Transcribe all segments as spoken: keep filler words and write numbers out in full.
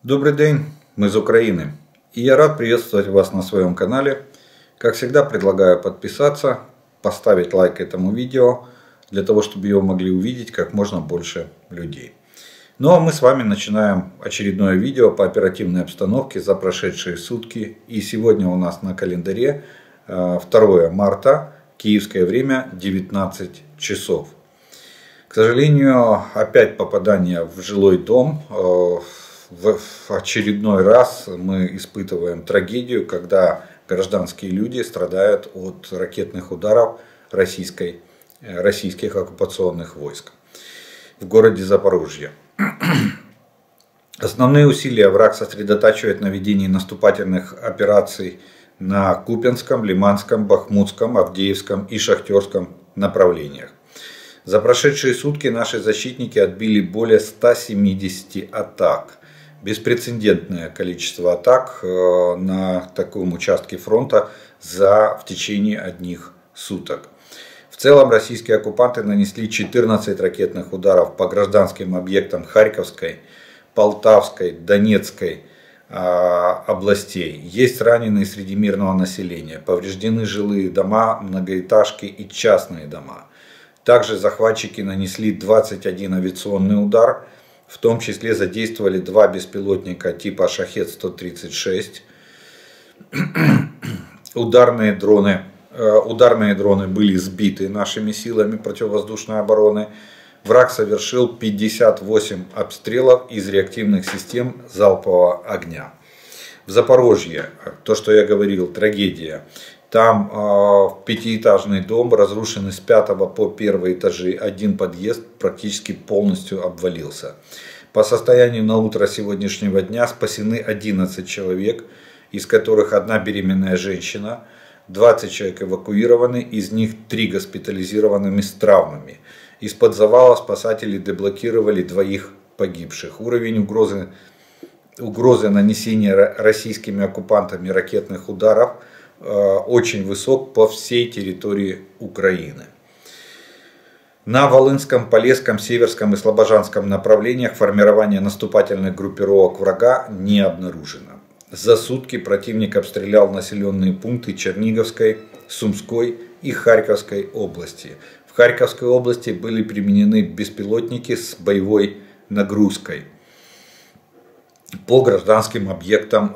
Добрый день, мы из Украины, и я рад приветствовать вас на своем канале. Как всегда, предлагаю подписаться, поставить лайк этому видео, для того, чтобы его могли увидеть как можно больше людей. Ну а мы с вами начинаем очередное видео по оперативной обстановке за прошедшие сутки. И сегодня у нас на календаре второе марта, киевское время, девятнадцать часов. К сожалению, опять попадание в жилой дом. В очередной раз мы испытываем трагедию, когда гражданские люди страдают от ракетных ударов российской, российских оккупационных войск в городе Запорожье. Основные усилия враг сосредотачивает на ведении наступательных операций на Купянском, Лиманском, Бахмутском, Авдеевском и Шахтерском направлениях. За прошедшие сутки наши защитники отбили более ста семидесяти атак. Беспрецедентное количество атак на таком участке фронта за в течение одних суток. В целом российские оккупанты нанесли четырнадцать ракетных ударов по гражданским объектам Харьковской, Полтавской, Донецкой областей. Есть раненые среди мирного населения, повреждены жилые дома, многоэтажки и частные дома. Также захватчики нанесли двадцать один авиационный удар. В том числе задействовали два беспилотника типа Шахед сто тридцать шесть. Ударные дроны, ударные дроны были сбиты нашими силами противовоздушной обороны. Враг совершил пятьдесят восемь обстрелов из реактивных систем залпового огня. В Запорожье, то что я говорил, трагедия. Там э, пятиэтажный дом, разрушенный с пятого по первый этажи, один подъезд практически полностью обвалился. По состоянию на утро сегодняшнего дня спасены одиннадцать человек, из которых одна беременная женщина, двадцать человек эвакуированы, из них три госпитализированными с травмами. Из-под завала спасатели деблокировали двоих погибших. Уровень угрозы, угрозы нанесения российскими оккупантами ракетных ударов очень высок по всей территории Украины. На Волынском, Полесском, Северском и Слобожанском направлениях формирование наступательных группировок врага не обнаружено. За сутки противник обстрелял населенные пункты Черниговской, Сумской и Харьковской области. В Харьковской области были применены беспилотники с боевой нагрузкой по гражданским объектам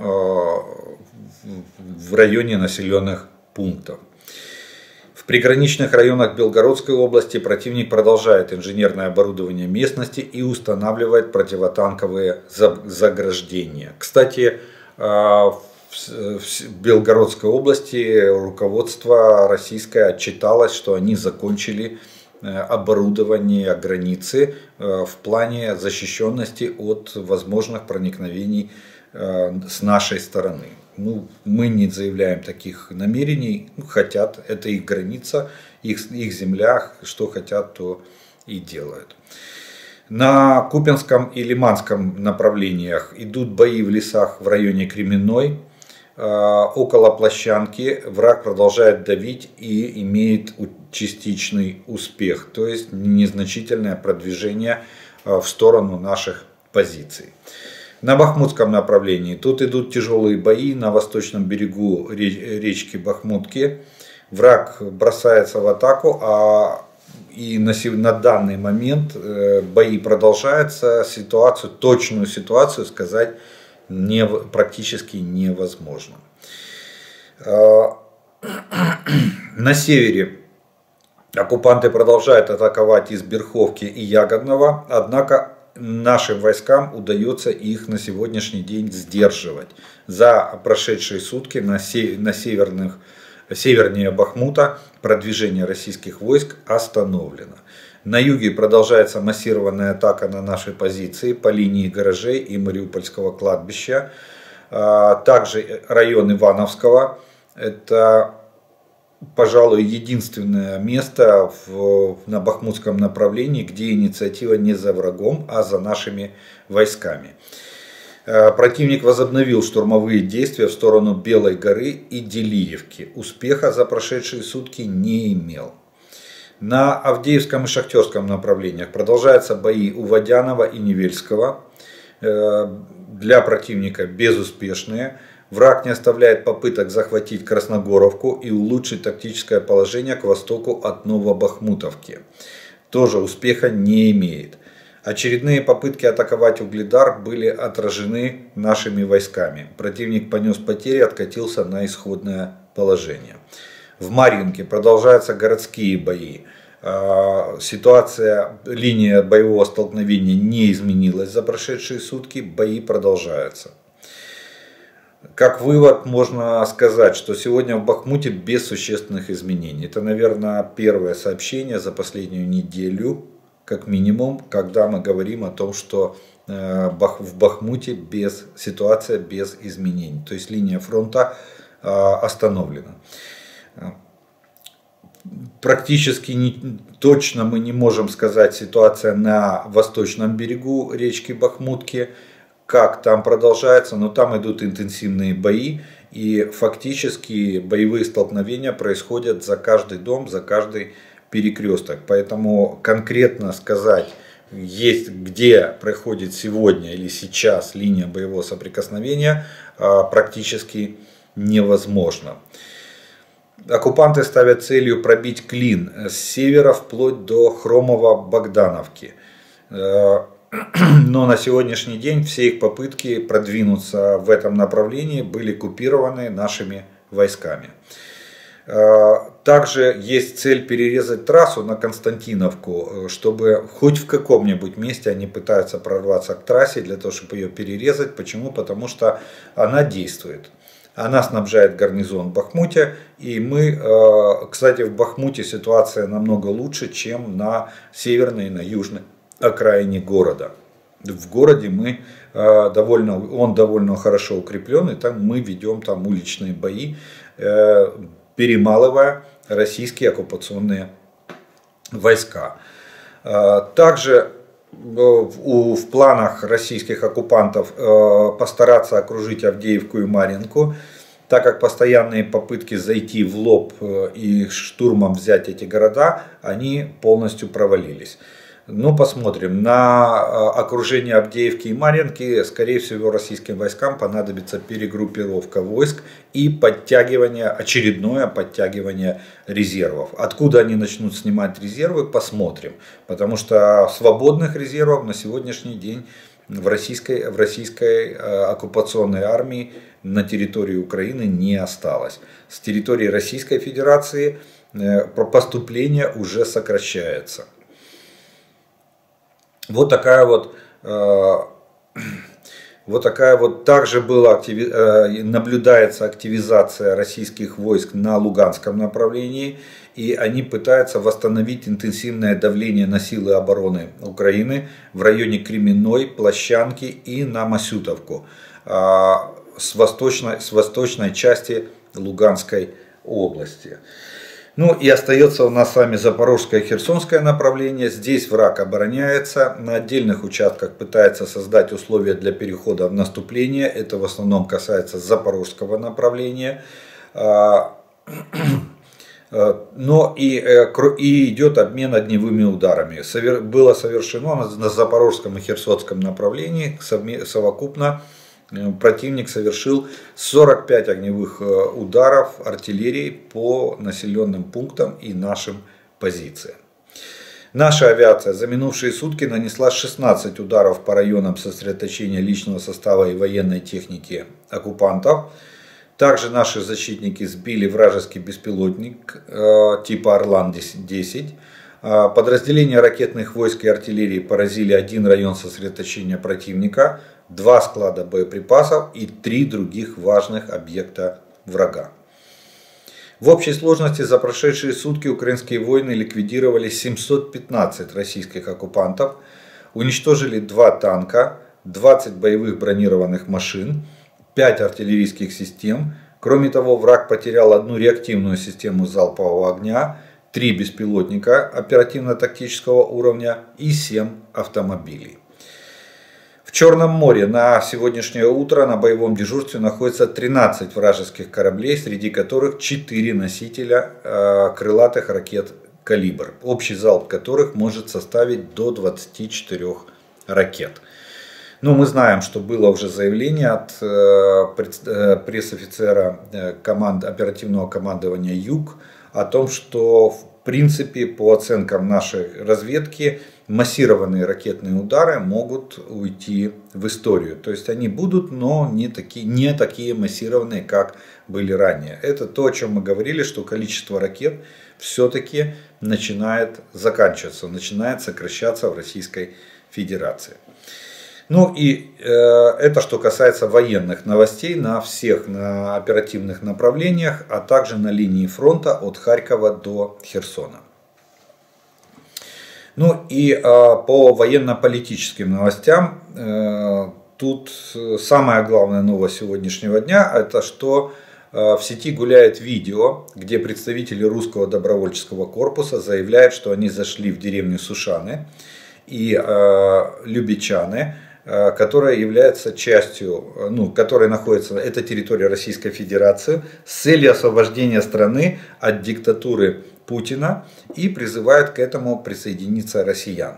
в районе населенных пунктов. В приграничных районах Белгородской области противник продолжает инженерное оборудование местности и устанавливает противотанковые заграждения. Кстати, в Белгородской области руководство российское отчиталось, что они закончили оборудование границы в плане защищенности от возможных проникновений с нашей стороны. Ну, мы не заявляем таких намерений, ну, хотят, это их граница, их, их земля, что хотят, то и делают. На Купянском и Лиманском направлениях идут бои в лесах в районе Кременной. Около Площанки враг продолжает давить и имеет частичный успех, то есть незначительное продвижение в сторону наших позиций. На Бахмутском направлении тут идут тяжелые бои на восточном берегу речки Бахмутки. Враг бросается в атаку, а и на, на данный момент бои продолжаются. Ситуацию, точную ситуацию сказать не, практически невозможно. На севере оккупанты продолжают атаковать из Берховки и Ягодного, однако нашим войскам удается их на сегодняшний день сдерживать. За прошедшие сутки на, се на северных, севернее Бахмута продвижение российских войск остановлено. На юге продолжается массированная атака на наши позиции по линии гаражей и Мариупольского кладбища. Также район Ивановского. Это, пожалуй, единственное место в, на Бахмутском направлении, где инициатива не за врагом, а за нашими войсками. Противник возобновил штурмовые действия в сторону Белой горы и Делиевки. Успеха за прошедшие сутки не имел. На Авдеевском и Шахтерском направлениях продолжаются бои у Водянова и Невельского. для противника безуспешные. Враг не оставляет попыток захватить Красногоровку и улучшить тактическое положение к востоку от Новобахмутовки. Тоже успеха не имеет. Очередные попытки атаковать Угледар были отражены нашими войсками. Противник понес потери и откатился на исходное положение. В Марьинке продолжаются городские бои. Ситуация, линия боевого столкновения не изменилась за прошедшие сутки, бои продолжаются. Как вывод можно сказать, что сегодня в Бахмуте без существенных изменений. Это, наверное, первое сообщение за последнюю неделю, как минимум, когда мы говорим о том, что в Бахмуте без, ситуация без изменений. То есть линия фронта остановлена. Практически не, точно мы не можем сказать ситуация на восточном берегу речки Бахмутки, как там продолжается, но там идут интенсивные бои, и фактически боевые столкновения происходят за каждый дом, за каждый перекресток. Поэтому конкретно сказать, есть, где проходит сегодня или сейчас линия боевого соприкосновения, практически невозможно. Оккупанты ставят целью пробить Клин с севера вплоть до Хромово-Богдановки. Но на сегодняшний день все их попытки продвинуться в этом направлении были купированы нашими войсками. Также есть цель перерезать трассу на Константиновку, чтобы хоть в каком-нибудь месте они пытаются прорваться к трассе для того, чтобы ее перерезать. Почему? Потому что она действует. Она снабжает гарнизон в Бахмуте, и мы, кстати, в Бахмуте ситуация намного лучше, чем на северной и на южной окраине города. В городе мы довольно, он довольно хорошо укреплен, и там мы ведем там уличные бои, перемалывая российские оккупационные войска. Также в планах российских оккупантов постараться окружить Авдеевку и Марьинку, так как постоянные попытки зайти в лоб и штурмом взять эти города, они полностью провалились. Ну, посмотрим. На окружение Авдеевки и Марьинки, скорее всего, российским войскам понадобится перегруппировка войск и подтягивание, очередное подтягивание резервов. Откуда они начнут снимать резервы, посмотрим. Потому что свободных резервов на сегодняшний день в российской, в российской оккупационной армии на территории Украины не осталось. С территории Российской Федерации поступление уже сокращается. Вот такая вот, э, вот такая вот, также была активи, э, наблюдается активизация российских войск на Луганском направлении, и они пытаются восстановить интенсивное давление на силы обороны Украины в районе Кременной, Площанки и на Масютовку э, с, восточной, с восточной части Луганской области. Ну и остается у нас с вами Запорожское и Херсонское направление. Здесь враг обороняется, на отдельных участках пытается создать условия для перехода в наступление. Это в основном касается Запорожского направления. Но и, и идет обмен огневыми ударами. Было совершено на Запорожском и Херсонском направлении совокупно. Противник совершил сорок пять огневых ударов артиллерии по населенным пунктам и нашим позициям. Наша авиация за минувшие сутки нанесла шестнадцать ударов по районам сосредоточения личного состава и военной техники оккупантов. Также наши защитники сбили вражеский беспилотник типа Орлан десять. Подразделения ракетных войск и артиллерии поразили один район сосредоточения противника, два склада боеприпасов и три других важных объекта врага. В общей сложности за прошедшие сутки украинские воины ликвидировали семьсот пятнадцать российских оккупантов, уничтожили два танка, двадцать боевых бронированных машин, пять артиллерийских систем. Кроме того, враг потерял одну реактивную систему залпового огня, три беспилотника оперативно-тактического уровня и семь автомобилей. В Черном море на сегодняшнее утро на боевом дежурстве находится тринадцать вражеских кораблей, среди которых четыре носителя э, крылатых ракет «Калибр», общий залп которых может составить до двадцати четырёх ракет. Но мы знаем, что было уже заявление от пресс-офицера команд, оперативного командования «Юг» о том, что в принципе по оценкам нашей разведки массированные ракетные удары могут уйти в историю. То есть они будут, но не такие, не такие массированные, как были ранее. Это то, о чем мы говорили, что количество ракет все-таки начинает заканчиваться, начинает сокращаться в Российской Федерации. Ну и э, это что касается военных новостей на всех на оперативных направлениях, а также на линии фронта от Харькова до Херсона. Ну и э, по военно-политическим новостям, э, тут самая главная новость сегодняшнего дня, это что э, в сети гуляет видео, где представители русского добровольческого корпуса заявляют, что они зашли в деревню Сушаны и э, Любичаны, которая является частью, ну, которая находится, это территория Российской Федерации, с целью освобождения страны от диктатуры Путина и призывает к этому присоединиться россиян.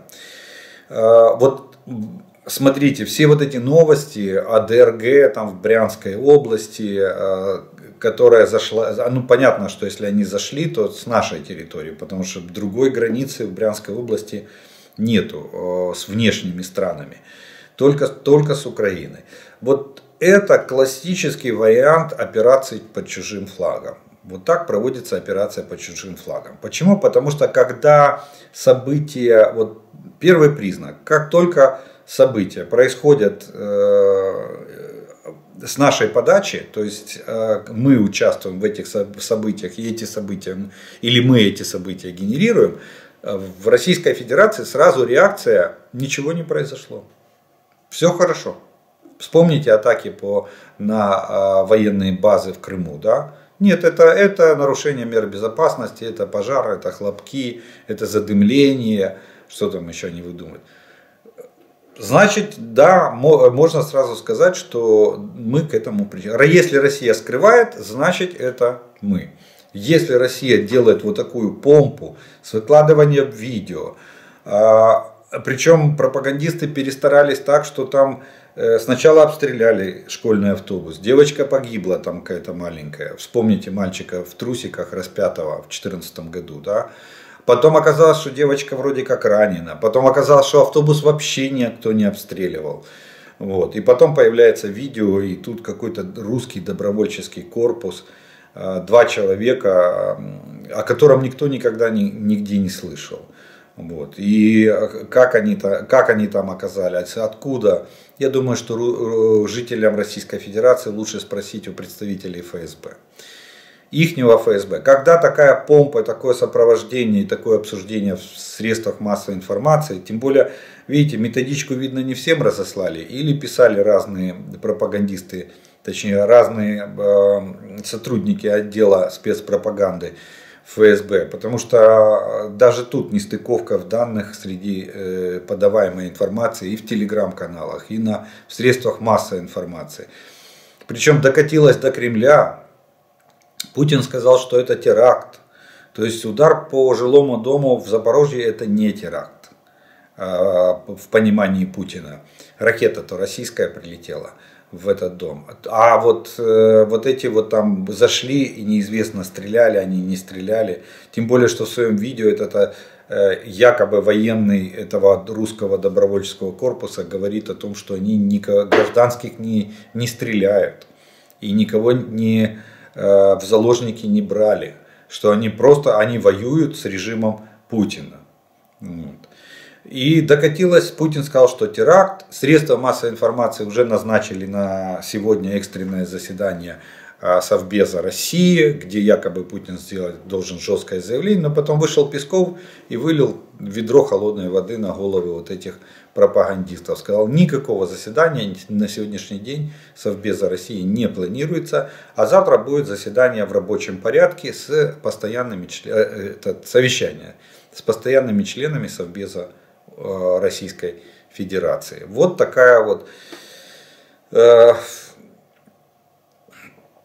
Вот смотрите, все вот эти новости о ДРГ там в Брянской области, которая зашла, ну понятно, что если они зашли, то с нашей территории, потому что другой границы в Брянской области нету с внешними странами. Только, только с Украиной. Вот это классический вариант операции под чужим флагом. Вот так проводится операция под чужим флагом. Почему? Потому что когда события, вот первый признак, как только события происходят э, с нашей подачи, то есть э, мы участвуем в этих событиях, и эти события, или мы эти события генерируем, в Российской Федерации сразу реакция: ничего не произошло. Все хорошо. Вспомните атаки по, на а, военные базы в Крыму. Да? Нет, это, это нарушение мер безопасности, это пожар, это хлопки, это задымление. Что там еще не выдумать. Значит, да, можно сразу сказать, что мы к этому придем. Если Россия скрывает, значит это мы. Если Россия делает вот такую помпу с выкладыванием видео, а, причем пропагандисты перестарались так, что там э, сначала обстреляли школьный автобус, девочка погибла там какая-то маленькая, вспомните мальчика в трусиках распятого в две тысячи четырнадцатом году, да. Потом оказалось, что девочка вроде как ранена, потом оказалось, что автобус вообще никто не обстреливал. Вот. И потом появляется видео, и тут какой-то русский добровольческий корпус, э, два человека, о котором никто никогда ни, нигде не слышал. Вот. И как они, как они там оказались, откуда, я думаю, что жителям Российской Федерации лучше спросить у представителей ФСБ. Ихнего ФСБ. Когда такая помпа, такое сопровождение и такое обсуждение в средствах массовой информации, тем более, видите, методичку, видно, не всем разослали, или писали разные пропагандисты, точнее, разные э, сотрудники отдела спецпропаганды ФСБ, потому что даже тут нестыковка в данных среди э, подаваемой информации и в телеграм-каналах, и на, в средствах массовой информации. Причем докатилось до Кремля. Путин сказал, что это теракт. То есть удар по жилому дому в Запорожье это не теракт э, в понимании Путина. Ракета-то российская прилетела в этот дом. А вот, э, вот эти вот там зашли и неизвестно, стреляли они, не стреляли. Тем более, что в своем видео этот э, якобы военный этого русского добровольческого корпуса говорит о том, что они никого, гражданских не, не стреляют. И никого не, э, в заложники не брали. Что они просто они воюют с режимом Путина. Вот. И докатилось, Путин сказал, что теракт. Средства массовой информации уже назначили на сегодня экстренное заседание Совбеза России, где якобы Путин сделать должен жесткое заявление. Но потом вышел Песков и вылил ведро холодной воды на головы вот этих пропагандистов. Сказал, никакого заседания на сегодняшний день Совбеза России не планируется. А завтра будет заседание в рабочем порядке с постоянными членами, совещание с постоянными членами Совбеза Российской Федерации. Вот такая вот, э,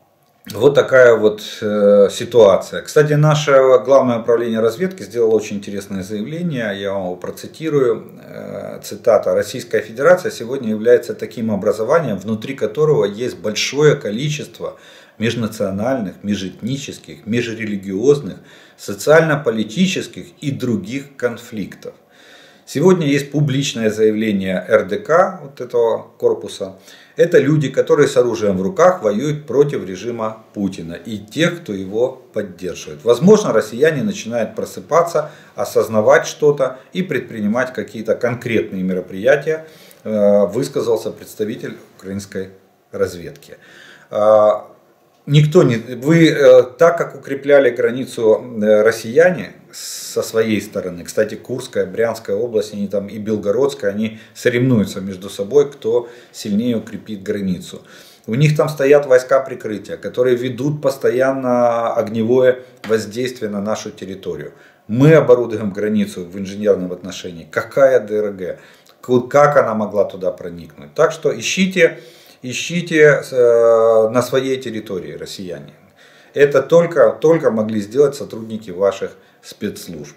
Вот такая вот э, ситуация. Кстати, наше главное управление разведки сделало очень интересное заявление, я вам его процитирую. Э, цитата: «Российская Федерация сегодня является таким образованием, внутри которого есть большое количество межнациональных, межэтнических, межрелигиозных, социально-политических и других конфликтов». Сегодня есть публичное заявление эр дэ ка, вот этого корпуса. Это люди, которые с оружием в руках воюют против режима Путина и тех, кто его поддерживает. Возможно, россияне начинают просыпаться, осознавать что-то и предпринимать какие-то конкретные мероприятия, высказался представитель украинской разведки. Никто не, вы, так как укрепляли границу россияне со своей стороны, кстати, Курская, Брянская область, они там и Белгородская, они соревнуются между собой, кто сильнее укрепит границу. У них там стоят войска прикрытия, которые ведут постоянно огневое воздействие на нашу территорию. Мы оборудуем границу в инженерном отношении. Какая дэ эр гэ? Как она могла туда проникнуть? Так что ищите... Ищите на своей территории, россияне. Это только, только могли сделать сотрудники ваших спецслужб.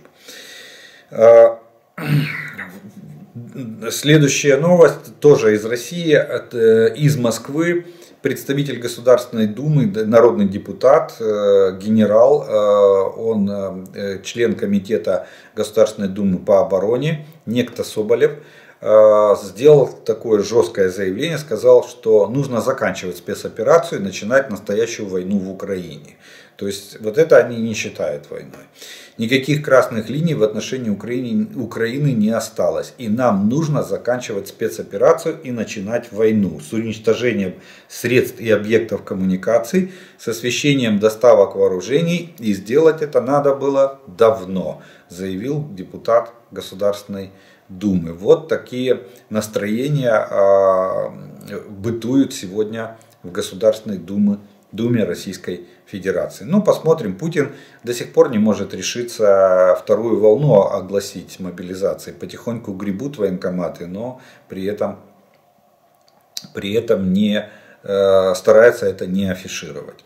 Следующая новость тоже из России, из Москвы. Представитель Государственной Думы, народный депутат, генерал, он член комитета Государственной Думы по обороне, некто Соболев, сделал такое жесткое заявление, сказал, что нужно заканчивать спецоперацию и начинать настоящую войну в Украине. То есть вот это они не считают войной. Никаких красных линий в отношении Украины, Украины не осталось. И нам нужно заканчивать спецоперацию и начинать войну с уничтожением средств и объектов коммуникаций, с освещением доставок вооружений. И сделать это надо было давно, заявил депутат Государственной Думы. Вот такие настроения бытуют сегодня в Государственной Думе, Думе Российской Федерации. Ну, посмотрим. Путин до сих пор не может решиться вторую волну огласить мобилизации. Потихоньку гребут военкоматы, но при этом, при этом не, старается это не афишировать.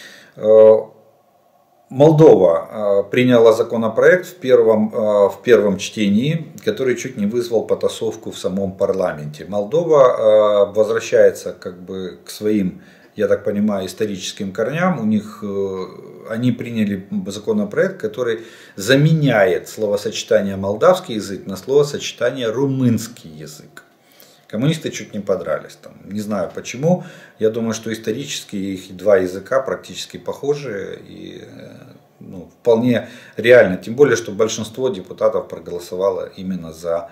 Молдова приняла законопроект в первом, в первом чтении, который чуть не вызвал потасовку в самом парламенте. Молдова возвращается как бы к своим, я так понимаю, историческим корням. У них, они приняли законопроект, который заменяет словосочетание молдавский язык на словосочетание румынский язык. Коммунисты чуть не подрались, там, не знаю почему. Я думаю, что исторически их два языка практически похожи и ну, вполне реально. Тем более, что большинство депутатов проголосовало именно за,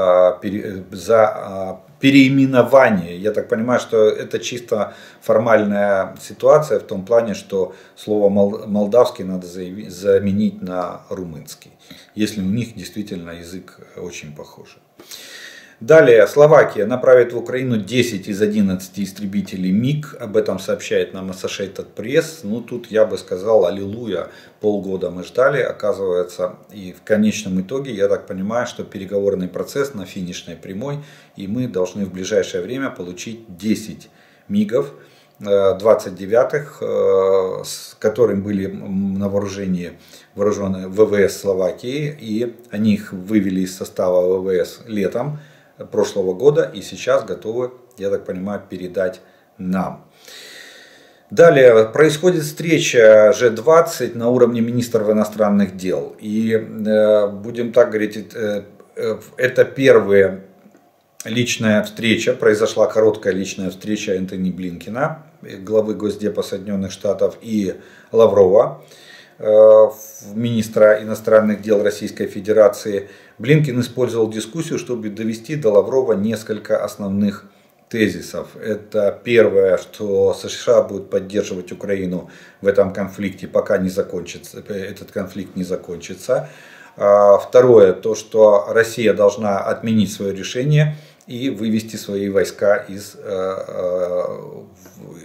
за переименование. Я так понимаю, что это чисто формальная ситуация в том плане, что слово молдавский надо заменить на румынский, если у них действительно язык очень похож. Далее, Словакия направит в Украину десять из одиннадцати истребителей МиГ. Об этом сообщает нам Associated Press. Ну, тут я бы сказал, аллилуйя, полгода мы ждали, оказывается. И в конечном итоге, я так понимаю, что переговорный процесс на финишной прямой. И мы должны в ближайшее время получить десять МиГов двадцать девятых, с которыми были на вооружении вооруженные ВВС Словакии. И они их вывели из состава ВВС летом прошлого года и сейчас готовы, я так понимаю, передать нам. Далее происходит встреча джи двадцать на уровне министров иностранных дел. И э, будем так говорить, э, э, это первая личная встреча, произошла короткая личная встреча Энтони Блинкена, главы Госдепа Соединенных Штатов, и Лаврова, министра иностранных дел Российской Федерации. Блинкен использовал дискуссию, чтобы довести до Лаврова несколько основных тезисов. Это первое, что США будут поддерживать Украину в этом конфликте, пока не закончится, этот конфликт не закончится. Второе, то, что Россия должна отменить свое решение и вывести свои войска из,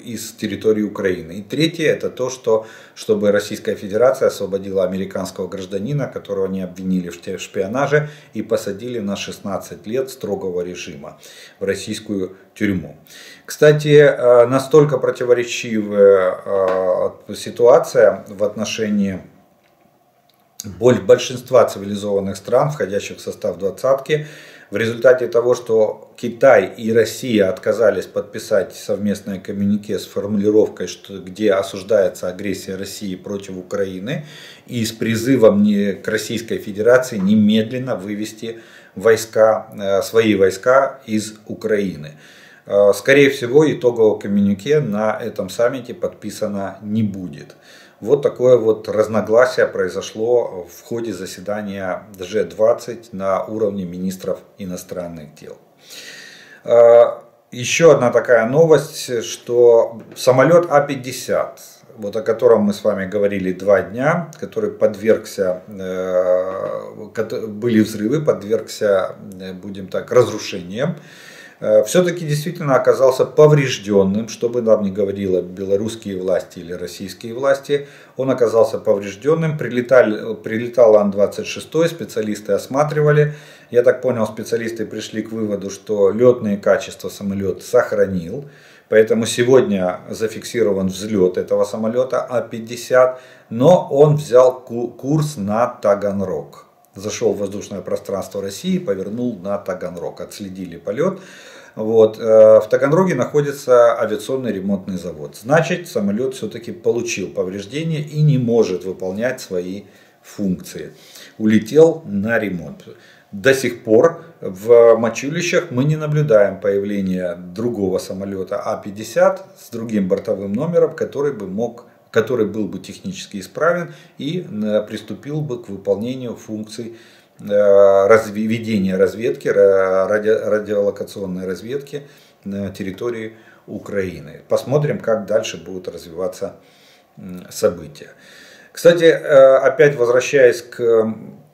из территории Украины. И третье, это то, что чтобы Российская Федерация освободила американского гражданина, которого они обвинили в шпионаже и посадили на шестнадцать лет строгого режима в российскую тюрьму. Кстати, настолько противоречивая ситуация в отношении большинства цивилизованных стран, входящих в состав двадцатки, в результате того, что Китай и Россия отказались подписать совместное коммюнике с формулировкой, что, где осуждается агрессия России против Украины, и с призывом не, к Российской Федерации немедленно вывести войска, свои войска из Украины. Скорее всего, итогового коммюнике на этом саммите подписано не будет. Вот такое вот разногласие произошло в ходе заседания джи двадцать на уровне министров иностранных дел. Еще одна такая новость, что самолет А пятьдесят, вот о котором мы с вами говорили два дня, который подвергся, были взрывы, подвергся, будем так, разрушениям, все-таки действительно оказался поврежденным, что бы нам ни говорило белорусские власти или российские власти, он оказался поврежденным, прилетал, прилетал Ан двадцать шесть, специалисты осматривали, я так понял, специалисты пришли к выводу, что летные качества самолет сохранил, поэтому сегодня зафиксирован взлет этого самолета А пятьдесят, но он взял курс на Таганрог. Зашел в воздушное пространство России, повернул на Таганрог, отследили полет. Вот. В Таганроге находится авиационный ремонтный завод. Значит, самолет все-таки получил повреждения и не может выполнять свои функции. Улетел на ремонт. До сих пор в Мачулищах мы не наблюдаем появления другого самолета А пятьдесят с другим бортовым номером, который бы мог который был бы технически исправен и приступил бы к выполнению функций ведения разведки, ради, радиолокационной разведки на территории Украины. Посмотрим, как дальше будут развиваться события. Кстати, опять возвращаясь к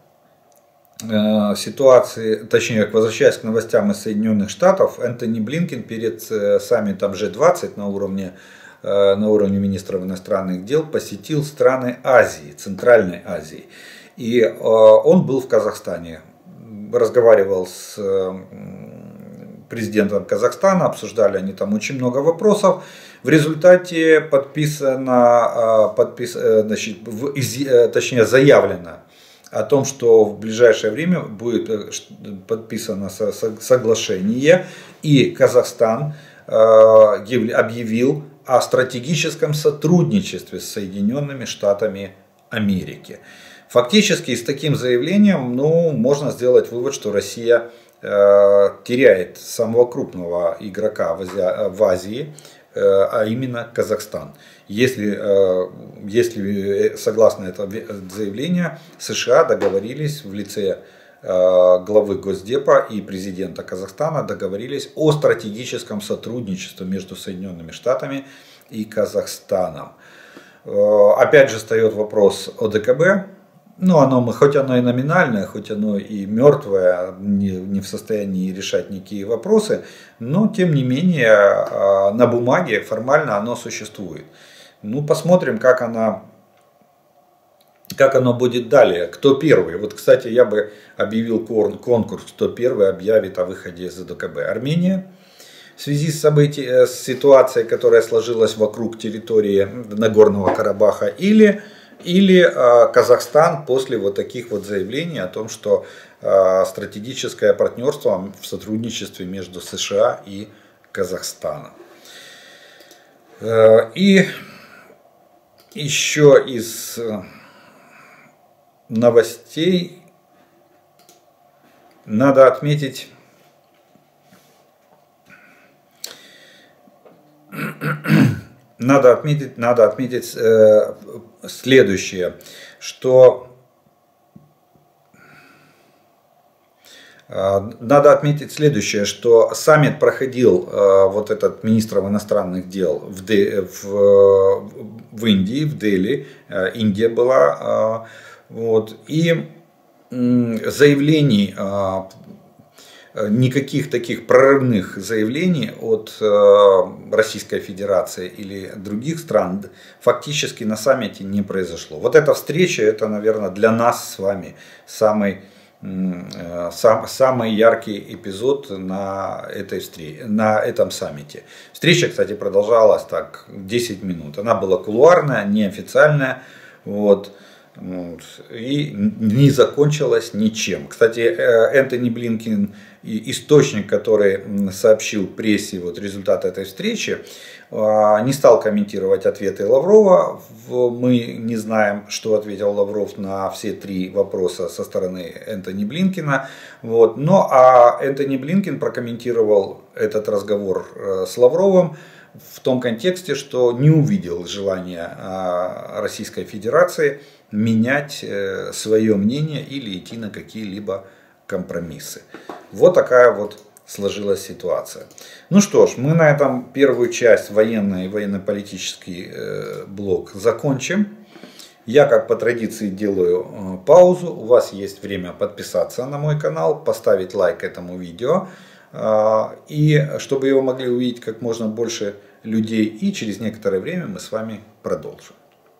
ситуации, точнее, возвращаясь к новостям из Соединенных Штатов, Энтони Блинкен перед саммитом джи двадцать на уровне на уровне министров иностранных дел посетил страны Азии, Центральной Азии. И он был в Казахстане, разговаривал с президентом Казахстана, обсуждали они там очень много вопросов. В результате подписано, подпис, значит, точнее заявлено о том, что в ближайшее время будет подписано соглашение, и Казахстан объявил о стратегическом сотрудничестве с Соединенными Штатами Америки. Фактически с таким заявлением, ну, можно сделать вывод, что Россия э, теряет самого крупного игрока в Азии, в Азии э, а именно Казахстан. Если, э, если согласно этому заявлению, США договорились в лице главы Госдепа и президента Казахстана договорились о стратегическом сотрудничестве между Соединенными Штатами и Казахстаном. Опять же встает вопрос о дэ ка бэ. Ну, оно, хоть оно и номинальное, хоть оно и мертвое, не, не в состоянии решать никакие вопросы, но тем не менее на бумаге формально оно существует. Ну, посмотрим, как она... Как оно будет далее, кто первый. Вот, кстати, я бы объявил конкурс, кто первый объявит о выходе из дэ ка бэ. Армения в связи с, событием, с ситуацией, которая сложилась вокруг территории Нагорного Карабаха, или, или э, Казахстан после вот таких вот заявлений о том, что э, стратегическое партнерство в сотрудничестве между США и Казахстаном. Э, и еще из... новостей надо отметить надо отметить надо отметить э, следующее, что э, надо отметить следующее, что саммит проходил э, вот этот министров иностранных дел в, Де, в, в Индии, в Дели, э, Индия была. Э, Вот. И заявлений никаких таких прорывных заявлений от Российской Федерации или других стран фактически на саммите не произошло. Вот эта встреча, это, наверное, для нас с вами самый, сам, самый яркий эпизод на, этой встрече, на этом саммите. Встреча, кстати, продолжалась так десять минут. Она была кулуарная, неофициальная. Вот. И не закончилась ничем. Кстати, Энтони Блинкен, источник, который сообщил прессе вот результаты этой встречи, не стал комментировать ответы Лаврова. Мы не знаем, что ответил Лавров на все три вопроса со стороны Энтони Блинкена. Вот. Но а Энтони Блинкен прокомментировал этот разговор с Лавровым в том контексте, что не увидел желания Российской Федерации менять свое мнение или идти на какие-либо компромиссы. Вот такая вот сложилась ситуация. Ну что ж, мы на этом первую часть военный и военно-политический блок закончим. Я, как по традиции, делаю паузу. У вас есть время подписаться на мой канал, поставить лайк этому видео. И чтобы его могли увидеть как можно больше людей. И через некоторое время мы с вами продолжим.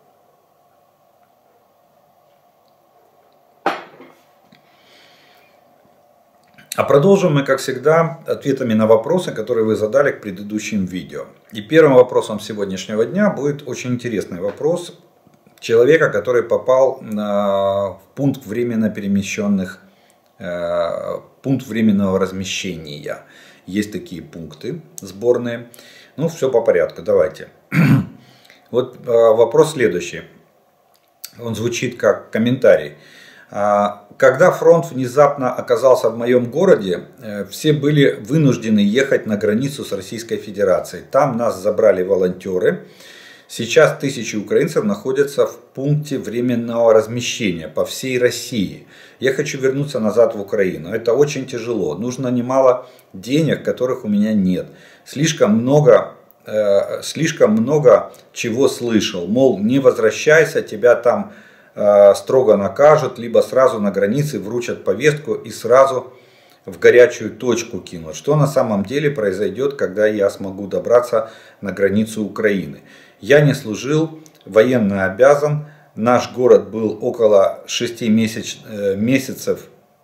А продолжим мы, как всегда, ответами на вопросы, которые вы задали к предыдущим видео. И первым вопросом сегодняшнего дня будет очень интересный вопрос человека, который попал в пункт временно перемещенных, пункт временного размещения. Есть такие пункты сборные. Ну, все по порядку, давайте. Вот вопрос следующий. Он звучит как комментарий. Когда фронт внезапно оказался в моем городе, все были вынуждены ехать на границу с Российской Федерацией. Там нас забрали волонтеры. Сейчас тысячи украинцев находятся в пункте временного размещения по всей России. Я хочу вернуться назад в Украину. Это очень тяжело. Нужно немало денег, которых у меня нет. Слишком много, э, слишком много чего слышал. Мол, не возвращайся, тебя там строго накажут, либо сразу на границе вручат повестку и сразу в горячую точку кинут. Что на самом деле произойдет, когда я смогу добраться на границу Украины? Я не служил, военно обязан. Наш город был около шести месяц, месяцев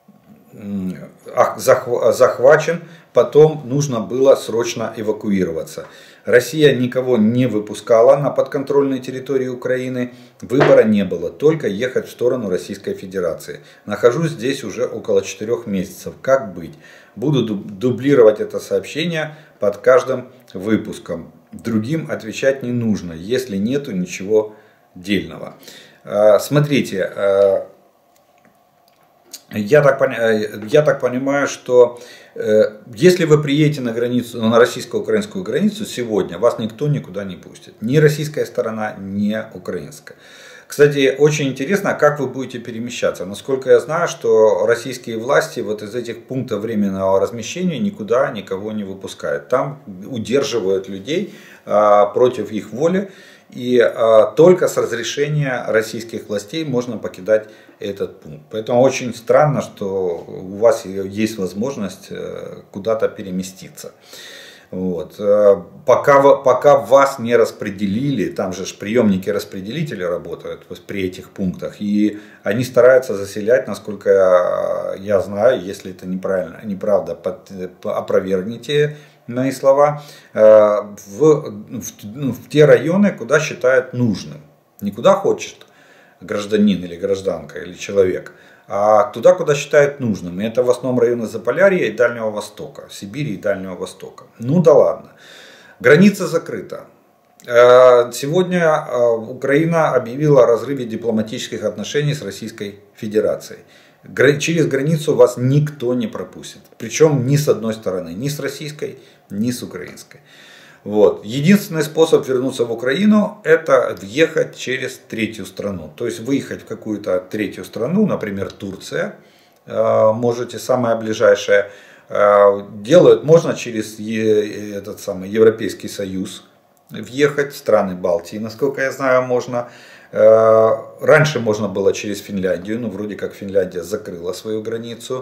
захвачен. Потом нужно было срочно эвакуироваться. Россия никого не выпускала на подконтрольной территории Украины. Выбора не было, только ехать в сторону Российской Федерации. Нахожусь здесь уже около четырёх месяцев. Как быть? Буду дублировать это сообщение под каждым выпуском. Другим отвечать не нужно, если нету ничего дельного. Смотрите, я так, я так понимаю, что если вы приедете на границу, на российско-украинскую границу сегодня, вас никто никуда не пустит. Ни российская сторона, ни украинская. Кстати, очень интересно, как вы будете перемещаться. Насколько я знаю, что российские власти вот из этих пунктов временного размещения никуда никого не выпускают. Там удерживают людей а, против их воли. И а, только с разрешения российских властей можно покидать этот пункт. Поэтому очень странно, что у вас есть возможность куда-то переместиться. Вот. Пока, пока вас не распределили, там же приемники-распределители работают при этих пунктах, и они стараются заселять, насколько я, я знаю, если это неправильно, неправда, под, опровергните мои слова, в, в, в те районы, куда считают нужным. Не куда хочет гражданин или гражданка или человек, а туда, куда считают нужным. И это в основном районы Заполярья и Дальнего Востока, Сибири и Дальнего Востока. Ну да ладно. Граница закрыта. Сегодня Украина объявила о разрыве дипломатических отношений с Российской Федерацией. Через границу вас никто не пропустит. Причем ни с одной стороны, ни с российской, ни с украинской. Вот. Единственный способ вернуться в Украину — это въехать через третью страну. То есть выехать в какую-то третью страну, например, Турция, можете, самая ближайшая. Делают, можно через этот самый Европейский Союз въехать, страны Балтии, насколько я знаю, можно. Раньше можно было через Финляндию, но вроде как Финляндия закрыла свою границу.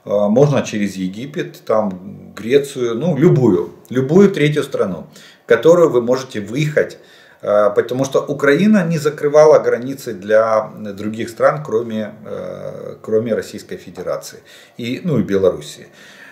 можно через Египет, там, Грецию, ну, любую, любую третью страну, в которую вы можете выехать, потому что Украина не закрывала границы для других стран, кроме, кроме Российской Федерации и, ну, и Белоруссии.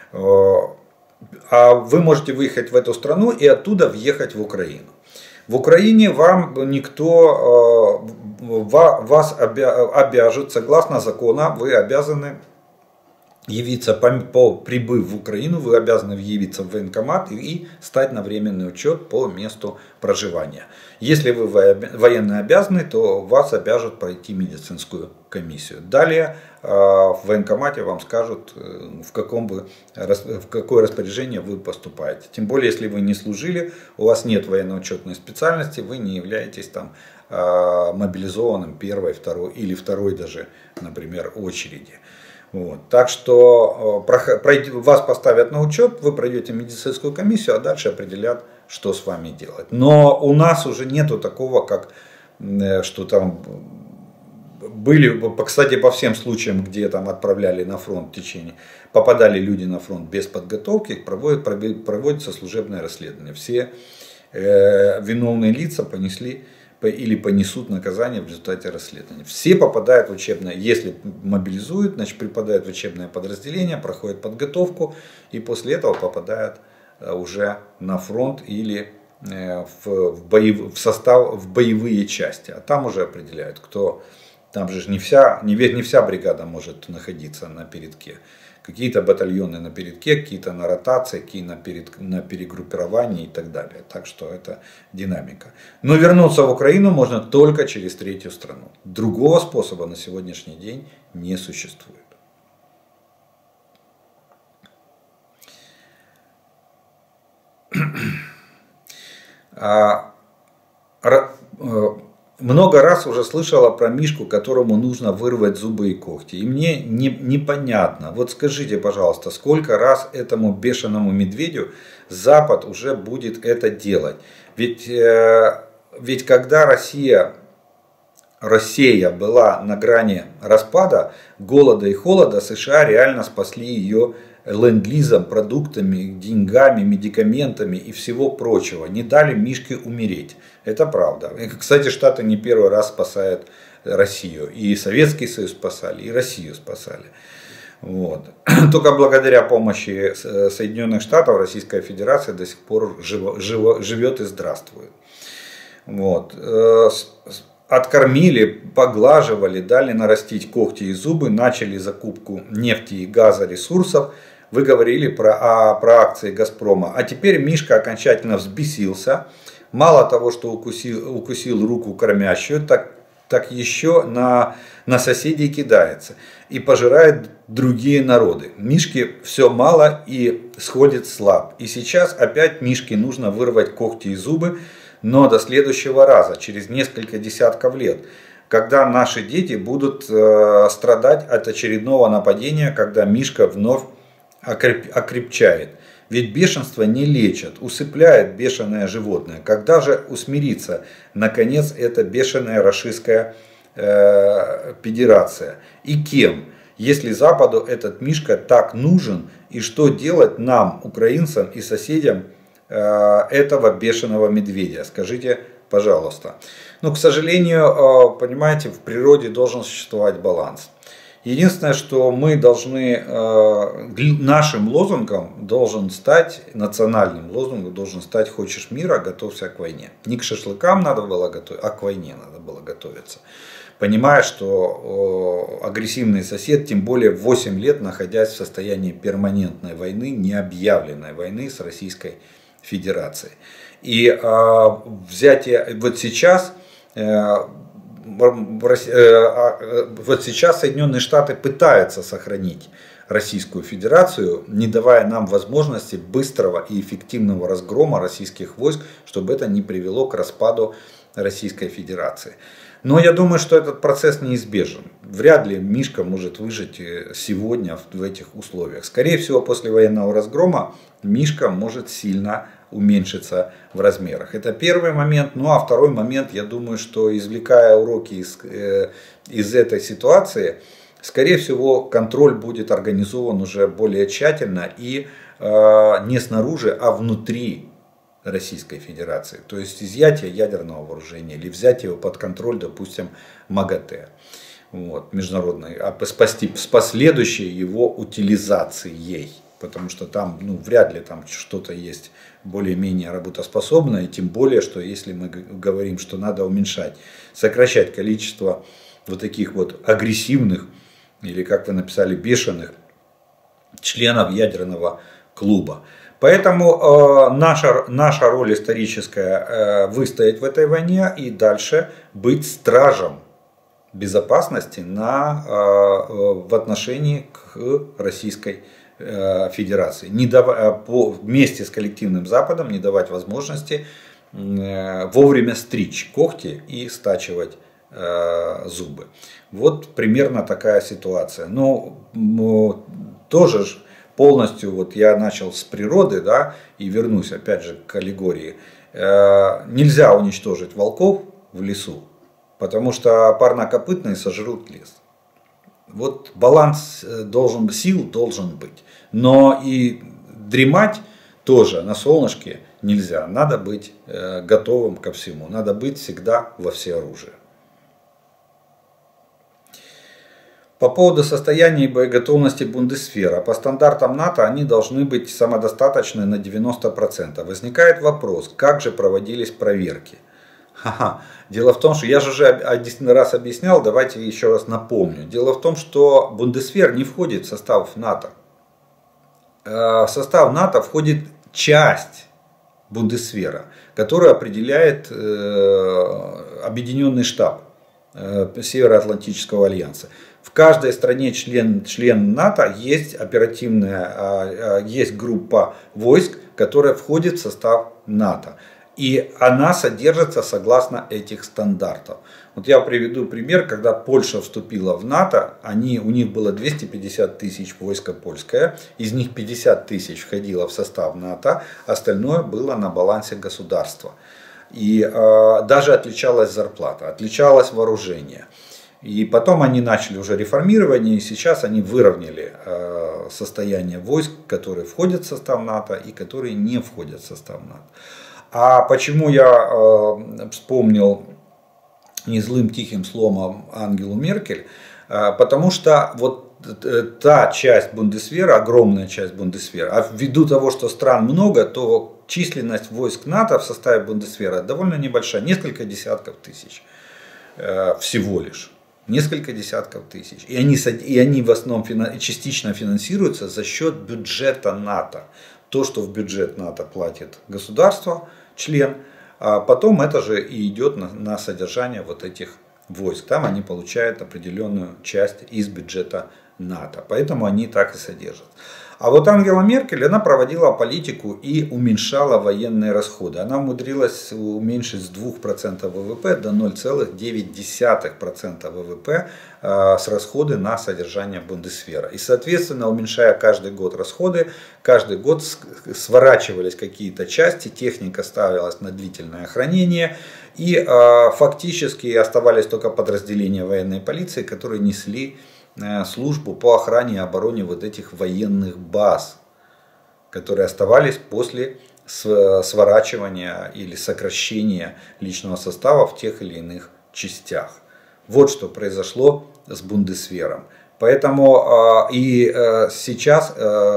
А вы можете выехать в эту страну и оттуда въехать в Украину. В Украине вам никто, вас обяжет, согласно закону, вы обязаны явиться, по, по прибыв в Украину, вы обязаны явиться в военкомат и, и стать на временный учет по месту проживания. Если вы военно обязаны, то вас обяжут пройти медицинскую комиссию. Далее в военкомате вам скажут, в, каком вы, в какое распоряжение вы поступаете. Тем более, если вы не служили, у вас нет военно-учетной специальности, вы не являетесь там мобилизованным первой, второй или второй даже, например, очереди. Вот. Так что вас поставят на учет, вы пройдете медицинскую комиссию, а дальше определят, что с вами делать. Но у нас уже нету такого, как что там были, кстати, по всем случаям, где там отправляли на фронт в течение, попадали люди на фронт без подготовки, проводят, проводится служебное расследование. Все э, виновные лица понесли или понесут наказание в результате расследования. Все попадают в учебное, если мобилизуют, значит попадают в учебное подразделение, проходят подготовку и после этого попадают уже на фронт или в, боев, в состав, в боевые части. А там уже определяют, кто, там же не вся, не, не вся бригада может находиться на передке. Какие-то батальоны на передке, какие-то на ротации, какие на, перед, на перегруппировании и так далее. Так что это динамика. Но вернуться в Украину можно только через третью страну. Другого способа на сегодняшний день не существует. А, много раз уже слышала про Мишку, которому нужно вырвать зубы и когти. И мне не, непонятно. Вот скажите, пожалуйста, сколько раз этому бешеному медведю Запад уже будет это делать? Ведь, э, ведь когда Россия, Россия была на грани распада, голода и холода, США реально спасли ее ленд-лизом, продуктами, деньгами, медикаментами и всего прочего. Не дали Мишке умереть. Это правда. И, кстати, Штаты не первый раз спасают Россию. И Советский Союз спасали, и Россию спасали. Вот. Только благодаря помощи Соединенных Штатов Российская Федерация до сих пор живо, живо, живет и здравствует. Вот. Откормили, поглаживали, дали нарастить когти и зубы, начали закупку нефти и газа, ресурсов. Вы говорили про, а, про акции Газпрома. А теперь Мишка окончательно взбесился. Мало того, что укусил, укусил руку кормящую, так, так еще на, на соседей кидается. И пожирает другие народы. Мишке все мало и сходит слаб. И сейчас опять Мишке нужно вырвать когти и зубы. Но до следующего раза, через несколько десятков лет, когда наши дети будут э, страдать от очередного нападения, когда Мишка вновь окреп, окрепчает. Ведь бешенство не лечат, усыпляет бешеное животное. Когда же усмирится, наконец, эта бешеная рашистская э, федерация? И кем? Если Западу этот Мишка так нужен, и что делать нам, украинцам и соседям, этого бешеного медведя? Скажите, пожалуйста. Но, к сожалению, понимаете, в природе должен существовать баланс. Единственное, что мы должны, нашим лозунгом должен стать, национальным лозунгом должен стать: хочешь мира, готовься к войне. Не к шашлыкам надо было готовиться, а к войне надо было готовиться. Понимая, что агрессивный сосед, тем более восемь лет находясь в состоянии перманентной войны, необъявленной войны с Российской Федерации. И э, взятие вот сейчас, э, вот сейчас Соединенные Штаты пытаются сохранить Российскую Федерацию, не давая нам возможности быстрого и эффективного разгрома российских войск, чтобы это не привело к распаду Российской Федерации. Но я думаю, что этот процесс неизбежен. Вряд ли Мишка может выжить сегодня в этих условиях. Скорее всего, после военного разгрома Мишка может сильно уменьшиться в размерах. Это первый момент. Ну а второй момент, я думаю, что извлекая уроки из, э, из этой ситуации, скорее всего, контроль будет организован уже более тщательно и э, не снаружи, а внутри Российской Федерации. То есть изъятие ядерного вооружения или взятие его под контроль, допустим, МАГАТЭ. Вот, международной, а с последующей его утилизацией. Потому что там ну, вряд ли там что-то есть более-менее работоспособное. И тем более, что если мы говорим, что надо уменьшать, сокращать количество вот таких вот агрессивных, или как вы написали, бешеных членов ядерного клуба. Поэтому э, наша, наша роль историческая э, выстоять в этой войне и дальше быть стражем безопасности на, э, в отношении к Российской э, Федерации. Не дав, по, вместе с коллективным Западом не давать возможности э, вовремя стричь когти и стачивать э, зубы. Вот примерно такая ситуация. Но ну, тоже ж полностью вот я начал с природы, да, и вернусь опять же к аллегории. Э, нельзя уничтожить волков в лесу, потому что парнокопытные сожрут лес. Вот баланс должен быть, сил должен быть. Но и дремать тоже на солнышке нельзя. Надо быть э, готовым ко всему. Надо быть всегда во всеоружии. По поводу состояния и боеготовности Бундесвера. По стандартам НАТО они должны быть самодостаточны на девяносто процентов. Возникает вопрос, как же проводились проверки? Ха-ха. Дело в том, что я же уже один раз объяснял, давайте еще раз напомню. Дело в том, что Бундесвер не входит в состав НАТО. В состав НАТО входит часть Бундесвера, которую определяет Объединенный штаб Североатлантического альянса. В каждой стране член, член НАТО есть оперативная, есть группа войск, которая входит в состав НАТО. И она содержится согласно этих стандартов. Вот я приведу пример, когда Польша вступила в НАТО, они, у них было двести пятьдесят тысяч войска польское, из них пятьдесят тысяч входило в состав НАТО, остальное было на балансе государства. И э, даже отличалась зарплата, отличалось вооружение. И потом они начали уже реформирование, и сейчас они выровняли э, состояние войск, которые входят в состав НАТО и которые не входят в состав НАТО. А почему я э, вспомнил не злым тихим словом Ангелу Меркель? Э, потому что вот э, та часть Бундесвера, огромная часть Бундесвера, а ввиду того, что стран много, то численность войск НАТО в составе Бундесвера довольно небольшая, несколько десятков тысяч э, всего лишь. Несколько десятков тысяч. И они, и они в основном частично финансируются за счет бюджета НАТО. То, что в бюджет НАТО платит государство, член, а потом это же и идет на, на содержание вот этих войск. Там они получают определенную часть из бюджета НАТО. Поэтому они так и содержат. А вот Ангела Меркель, она проводила политику и уменьшала военные расходы. Она умудрилась уменьшить с двух процентов ВВП до ноль целых девять десятых процента ВВП э, с расходы на содержание Бундесвера. И, соответственно, уменьшая каждый год расходы, каждый год сворачивались какие-то части, техника ставилась на длительное хранение. И э, фактически оставались только подразделения военной полиции, которые несли службу по охране и обороне вот этих военных баз, которые оставались после сворачивания или сокращения личного состава в тех или иных частях. Вот что произошло с Бундесвером. Поэтому и сейчас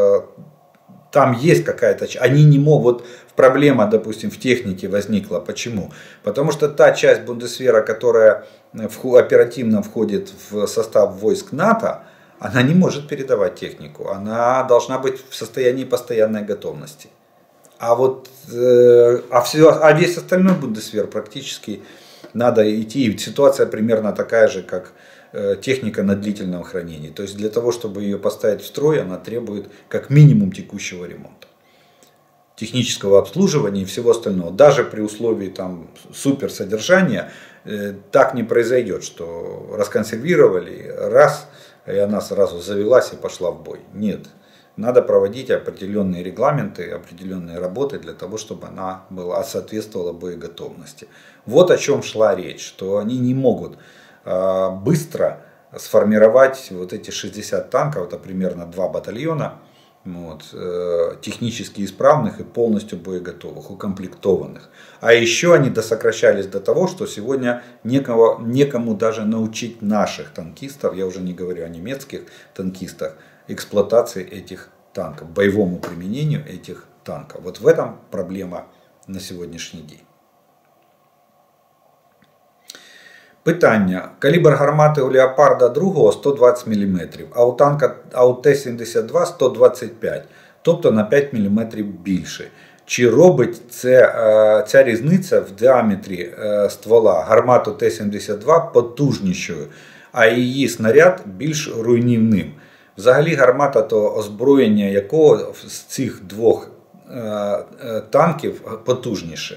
там есть какая-то... Они не могут... Проблема, допустим, в технике возникла. Почему? Потому что та часть Бундесвера, которая оперативно входит в состав войск НАТО, она не может передавать технику. Она должна быть в состоянии постоянной готовности. А, вот, а, все, а весь остальной Бундесвер практически надо идти. И ситуация примерно такая же, как техника на длительном хранении. То есть для того, чтобы ее поставить в строй, она требует как минимум текущего ремонта, технического обслуживания и всего остального. Даже при условии там суперсодержания э, так не произойдет, что расконсервировали раз, и она сразу завелась и пошла в бой. Нет. Надо проводить определенные регламенты, определенные работы для того, чтобы она была, соответствовала боеготовности. Вот о чем шла речь, что они не могут э, быстро сформировать вот эти шестьдесят танков, это примерно два батальона, вот, технически исправных и полностью боеготовых, укомплектованных. А еще они досокращались до того, что сегодня некого, некому даже научить наших танкистов, я уже не говорю о немецких танкистах, эксплуатации этих танков, боевому применению этих танков. Вот в этом проблема на сегодняшний день. Питання. Калібр гармати у Леопарда два сто двадцять міліметрів, а у танка а у Т сімдесят два сто двадцять п'ять, тобто на п'ять міліметрів більше. Чи робить це, ця різниця в діаметрі ствола гармату Т сімдесят два потужнішою, а її снаряд більш руйнівним? Взагалі гармата то озброєння якого з цих двох танків потужніше.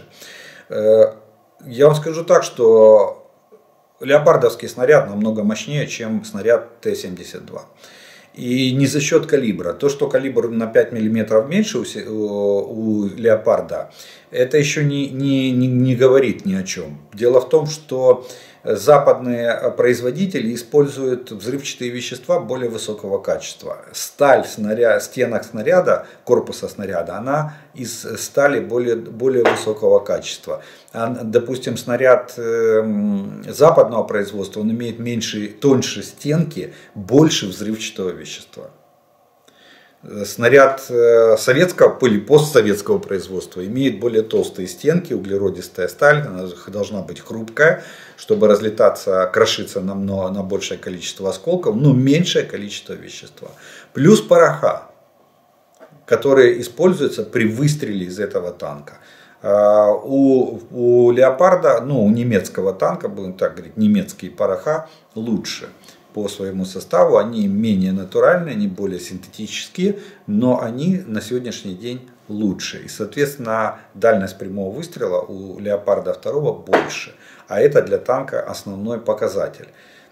Я вам скажу так, что леопардовский снаряд намного мощнее, чем снаряд Т семьдесят два. И не за счет калибра. То, что калибр на пять миллиметров меньше у, у леопарда, это еще не, не, не, не говорит ни о чем. Дело в том, что западные производители используют взрывчатые вещества более высокого качества. Сталь снаряда, стенок снаряда, корпуса снаряда, она из стали более, более высокого качества. А, допустим, снаряд э, западного производства, он имеет меньше, тоньше стенки, больше взрывчатого вещества. Снаряд советского или постсоветского производства имеет более толстые стенки, углеродистая сталь, она должна быть хрупкая, чтобы разлетаться, крошиться на, много, на большее количество осколков, но меньшее количество вещества. Плюс пороха, которые используются при выстреле из этого танка. У, у леопарда, ну у немецкого танка, будем так говорить, немецкие пороха лучше. По своему составу они менее натуральные, они более синтетические, но они на сегодняшний день лучше. И, соответственно, дальность прямого выстрела у Леопарда два больше. А это для танка основной показатель.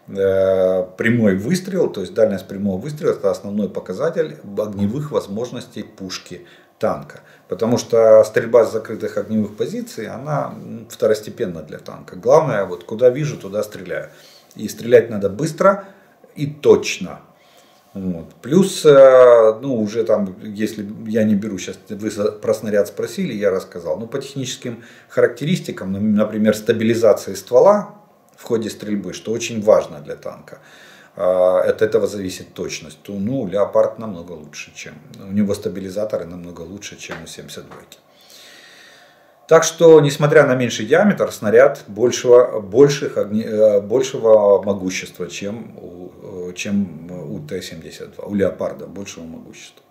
Прямой выстрел, то есть дальность прямого выстрела, это основной показатель огневых возможностей пушки танка. Потому что стрельба с закрытых огневых позиций, она второстепенна для танка. Главное, вот куда вижу, туда стреляю. И стрелять надо быстро и точно. Вот. Плюс, ну уже там, если я не беру, сейчас вы про снаряд спросили, я рассказал. Ну по техническим характеристикам, например, стабилизации ствола в ходе стрельбы, что очень важно для танка. От этого зависит точность. То, ну, Леопард намного лучше, чем, у него стабилизаторы намного лучше, чем у семьдесят два. Так что, несмотря на меньший диаметр, снаряд большего, больших, большего могущества, чем у, чем у Т семьдесят два, у Леопарда большего могущества.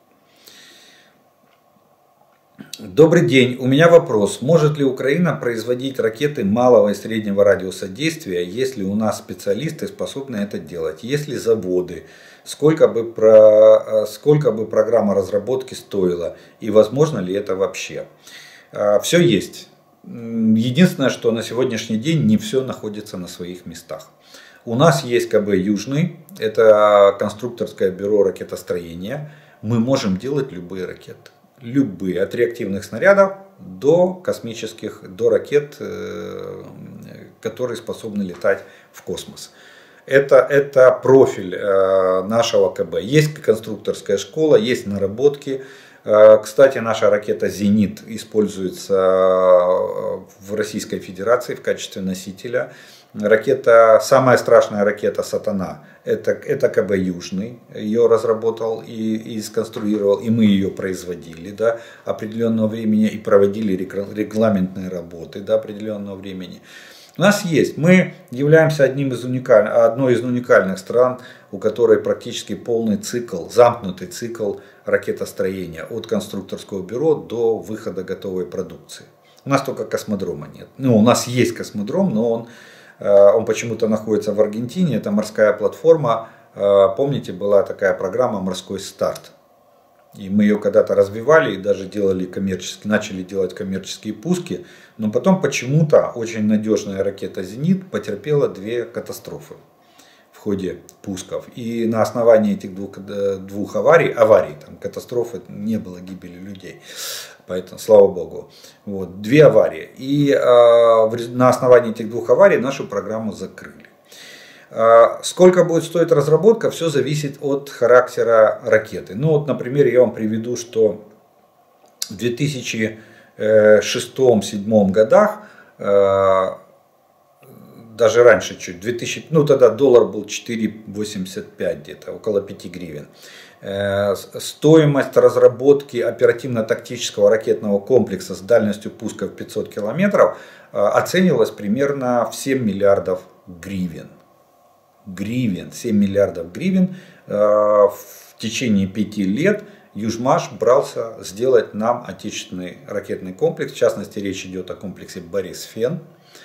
Добрый день, у меня вопрос. Может ли Украина производить ракеты малого и среднего радиуса действия, если у нас специалисты способны это делать? Есть ли заводы? Сколько бы, про, сколько бы программа разработки стоила? И возможно ли это вообще? Все есть. Единственное, что на сегодняшний день не все находится на своих местах. У нас есть КБ «Южный», это конструкторское бюро ракетостроения. Мы можем делать любые ракеты. Любые, от реактивных снарядов до космических, до ракет, которые способны летать в космос. Это, это профиль нашего КБ. Есть конструкторская школа, есть наработки. Кстати, наша ракета «Зенит» используется в Российской Федерации в качестве носителя. Ракета, самая страшная ракета «Сатана» это, это КБ «Южный», ее разработал и, и сконструировал, и мы ее производили до определенного времени и проводили регламентные работы до определенного времени. У нас есть, мы являемся одним из уникаль... одной из уникальных стран, у которой практически полный цикл, замкнутый цикл ракетостроения от конструкторского бюро до выхода готовой продукции. У нас только космодрома нет. Ну, у нас есть космодром, но он, он почему-то находится в Аргентине, это морская платформа. Помните, была такая программа «Морской старт». И мы ее когда-то развивали и даже делали коммерчески, начали делать коммерческие пуски. Но потом почему-то очень надежная ракета «Зенит» потерпела две катастрофы в ходе пусков. И на основании этих двух, двух аварий, аварий, там катастрофы, не было гибели людей. Поэтому, слава богу. Вот, две аварии. И э, на основании этих двух аварий нашу программу закрыли. Сколько будет стоить разработка, все зависит от характера ракеты. Ну вот, например, я вам приведу, что в две тысячи шестом-две тысячи седьмом годах, даже раньше чуть, две тысячи, ну тогда доллар был четыре восемьдесят пять где-то, около пяти гривен. Стоимость разработки оперативно-тактического ракетного комплекса с дальностью пуска в пятьсот километров оценивалась примерно в семь миллиардов гривен. Гривен, семь миллиардов гривен. В течение пяти лет Южмаш брался сделать нам отечественный ракетный комплекс. В частности, речь идет о комплексе Борисфен.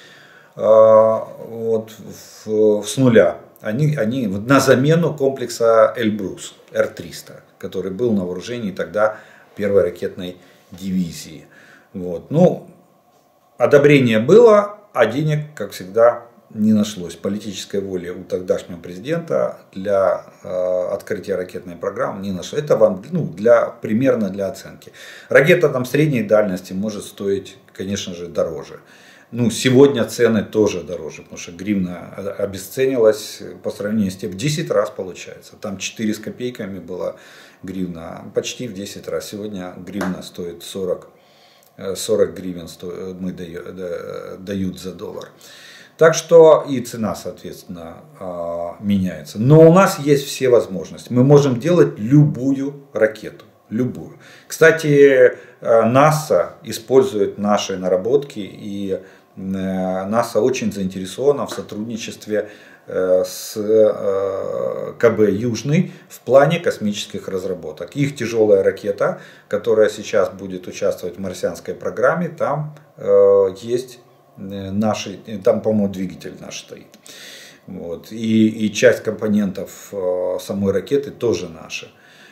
Вот, в, с нуля. Они, они на замену комплекса Эльбрус Р триста, который был на вооружении тогда первой ракетной дивизии. Вот. Ну, одобрение было, а денег, как всегда, не нашлось. Политической воли у тогдашнего президента для э, открытия ракетной программы не нашлось. Это вам, ну, для, примерно для оценки. Ракета там средней дальности может стоить, конечно же, дороже. Ну, сегодня цены тоже дороже, потому что гривна обесценилась по сравнению с тем, в десять раз получается. Там четыре с копейками была гривна, почти в десять раз. Сегодня гривна стоит сорок, сорок гривен мы дают, дают за доллар. Так что и цена, соответственно, меняется. Но у нас есть все возможности. Мы можем делать любую ракету. Любую. Кстати, НАСА использует наши наработки, и НАСА очень заинтересована в сотрудничестве с КБ «Южный» в плане космических разработок. Их тяжелая ракета, которая сейчас будет участвовать в марсианской программе, там есть наши, там, по-моему, двигатель наш стоит. Вот. И, и часть компонентов самой ракеты тоже наши.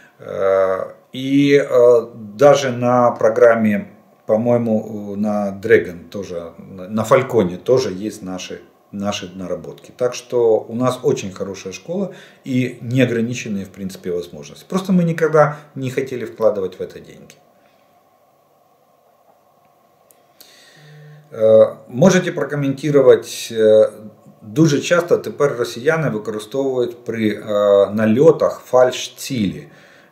И э, даже на программе, по-моему, на Dragon тоже, на Фальконе тоже есть наши, наши наработки. Так что у нас очень хорошая школа и неограниченные, в принципе, возможности. Просто мы никогда не хотели вкладывать в это деньги. Э, можете прокоментировать, е, дуже часто тепер росіяни використовують при е, нальотах фальш-цілі.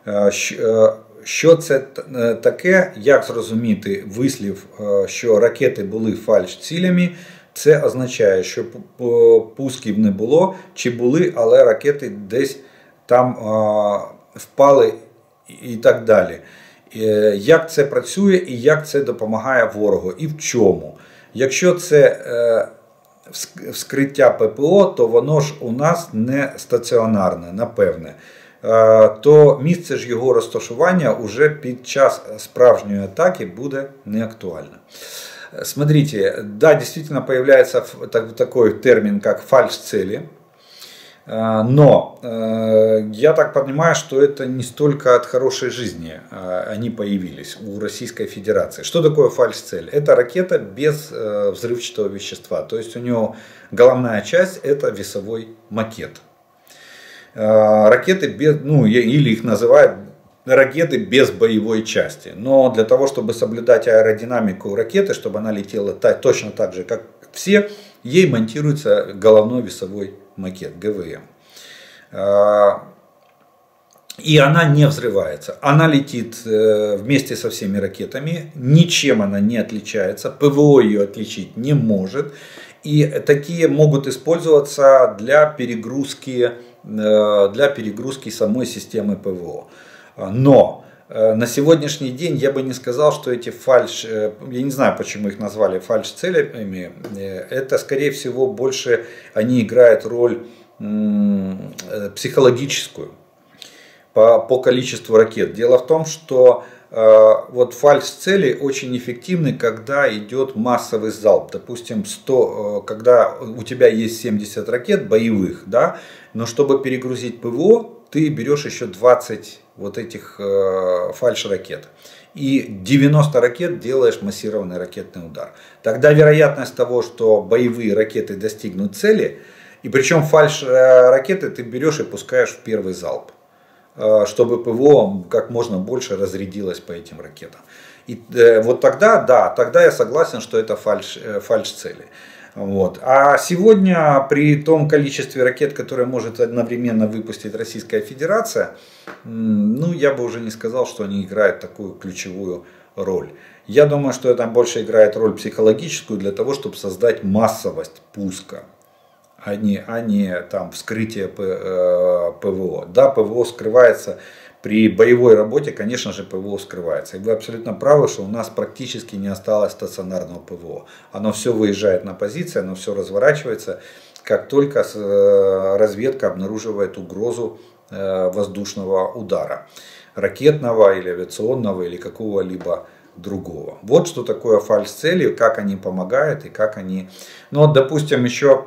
Що це таке, як зрозуміти вислів, що ракети були фальш-цілями? Це означає, що пусків не було, чи були, але ракети десь там впали і так далі. Як це працює і як це допомагає ворогу і в чому? Якщо це вскриття ППО, то воно ж у нас не стаціонарне, напевне. То місце ж його розташування уже під час справжньої атаки буде не актуально. Смотрите, да, действительно появляется такой термин, как фальш-цели. Но я так понимаю, что это не столько от хорошей жизни они появились у Российской Федерации. Что такое фальш-цель? Это ракета без взрывчатого вещества. То есть у нее головная часть это весовой макет. Ракеты без, ну, или их называют ракеты без боевой части. Но для того, чтобы соблюдать аэродинамику ракеты, чтобы она летела так, точно так же, как все, ей монтируется головной весовой макет, ГВМ. И она не взрывается. Она летит вместе со всеми ракетами, ничем она не отличается, ПВО ее отличить не может. И такие могут использоваться для перегрузки, для перегрузки самой системы ПВО. Но на сегодняшний день я бы не сказал, что эти фальш, я не знаю, почему их назвали фальш-целями, это скорее всего больше они играют роль психологическую по, по количеству ракет. Дело в том, что вот фальш-цели очень эффективны, когда идет массовый залп. Допустим, сто, когда у тебя есть семьдесят ракет боевых, да, но чтобы перегрузить ПВО, ты берешь еще двадцать вот этих фальш-ракет. И девяносто ракет делаешь массированный ракетный удар. Тогда вероятность того, что боевые ракеты достигнут цели, и причем фальш-ракеты ты берешь и пускаешь в первый залп, чтобы ПВО как можно больше разрядилось по этим ракетам. И э, вот тогда, да, тогда я согласен, что это фальш, э, фальш-цели. Вот. А сегодня при том количестве ракет, которые может одновременно выпустить Российская Федерация, ну, я бы уже не сказал, что они играют такую ключевую роль. Я думаю, что это больше играет роль психологическую для того, чтобы создать массовость пуска, а не, а не там, вскрытие ПВО. Да, ПВО скрывается. При боевой работе, конечно же, ПВО скрывается. И вы абсолютно правы, что у нас практически не осталось стационарного ПВО. Оно все выезжает на позиции, оно все разворачивается, как только разведка обнаруживает угрозу воздушного удара. Ракетного или авиационного или какого-либо другого. Вот что такое фальш-цели, как они помогают и как они... Ну вот, допустим, еще...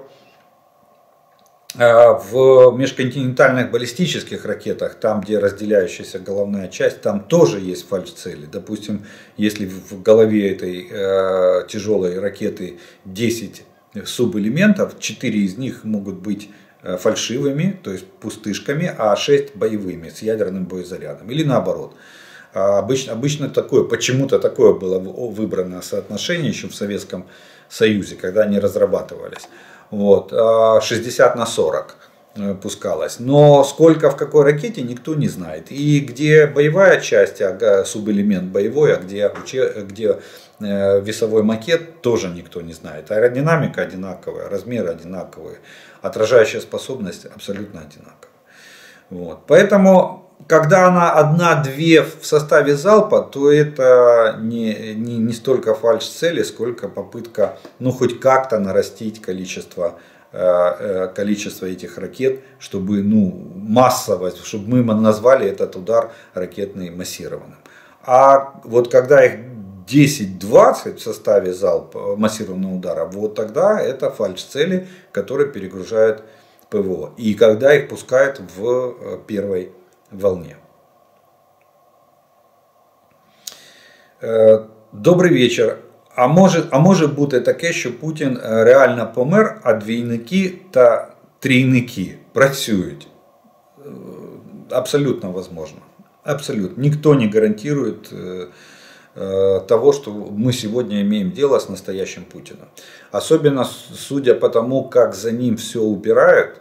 В межконтинентальных баллистических ракетах, там где разделяющаяся головная часть, там тоже есть фальш-цели. Допустим, если в голове этой э, тяжелой ракеты десять субэлементов, четыре из них могут быть фальшивыми, то есть пустышками, а шесть боевыми с ядерным боезарядом. Или наоборот. Обычно, обычно такое, почему-то такое было выбрано соотношение еще в Советском Союзе, когда они разрабатывались. Вот, шестьдесят на сорок пускалось. Но сколько в какой ракете, никто не знает. И где боевая часть, а субэлемент боевой, а где, где весовой макет, тоже никто не знает. Аэродинамика одинаковая, размеры одинаковые, отражающая способность абсолютно одинаковая. Вот. Поэтому, когда она одна-две в составе залпа, то это не, не, не столько фальш-цели, сколько попытка, ну, хоть как-то нарастить количество, э, количество этих ракет, чтобы, ну, массовость, чтобы мы назвали этот удар ракетный массированным. А вот когда их десять-двадцать в составе залпа массированного удара, вот тогда это фальш-цели, которые перегружают ПВО. И когда их пускают в первой волне. Добрий вечір. А може, а може бути таке, що Путін реально помер, а двійники та трійники працюють? Абсолютно возможно. Абсолютно. Никто не гарантирует того, что мы сегодня имеем дело с настоящим Путиным. Особенно судя по тому, как за ним все упирают,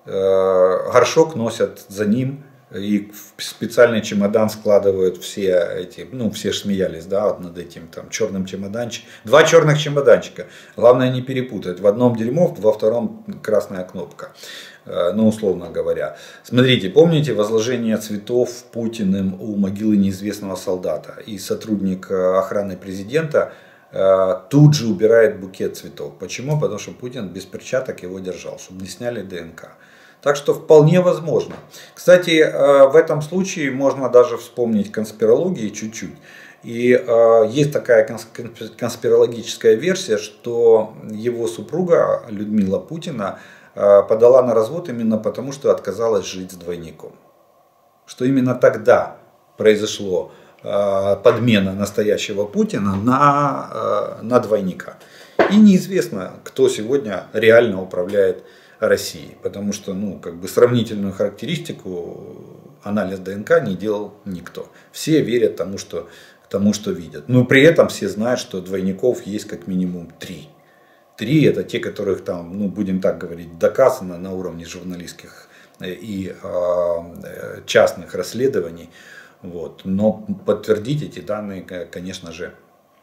горшок носят за ним, и в специальный чемодан складывают все эти, ну, все ж смеялись, да, вот над этим там черным чемоданчиком. Два черных чемоданчика. Главное не перепутать. В одном дерьмо, во втором красная кнопка. Ну, условно говоря. Смотрите, помните возложение цветов Путиным у могилы неизвестного солдата? И сотрудник охраны президента тут же убирает букет цветов. Почему? Потому что Путин без перчаток его держал, чтобы не сняли ДНК. Так что вполне возможно. Кстати, в этом случае можно даже вспомнить конспирологии чуть-чуть. И есть такая конспирологическая версия, что его супруга Людмила Путина подала на развод именно потому, что отказалась жить с двойником. Что именно тогда произошло подмена настоящего Путина на, на двойника. И неизвестно, кто сегодня реально управляет России, потому что, ну, как бы сравнительную характеристику, анализ ДНК не делал никто. Все верят тому, что, тому, что видят. Но при этом все знают, что двойников есть как минимум три. Три это те, которых там, ну, будем так говорить, доказано на уровне журналистских и э, частных расследований. Вот. Но подтвердить эти данные, конечно же,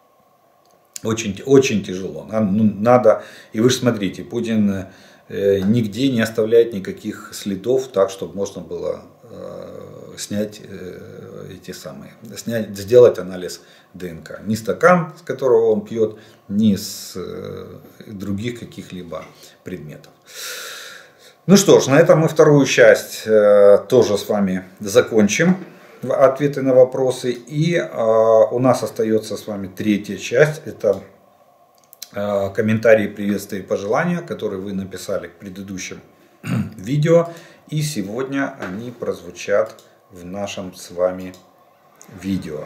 очень, очень тяжело. Надо, и вы же смотрите, Путин нигде не оставляет никаких следов, так, чтобы можно было э, снять э, эти самые, снять, сделать анализ ДНК. Ни стакан, с которого он пьет, ни с э, других каких-либо предметов. Ну что ж, на этом мы вторую часть э, тоже с вами закончим. Ответы на вопросы. И э, у нас остается с вами третья часть. Это комментарии, приветствия и пожелания, которые вы написали к предыдущим видео. И сегодня они прозвучат в нашем с вами видео.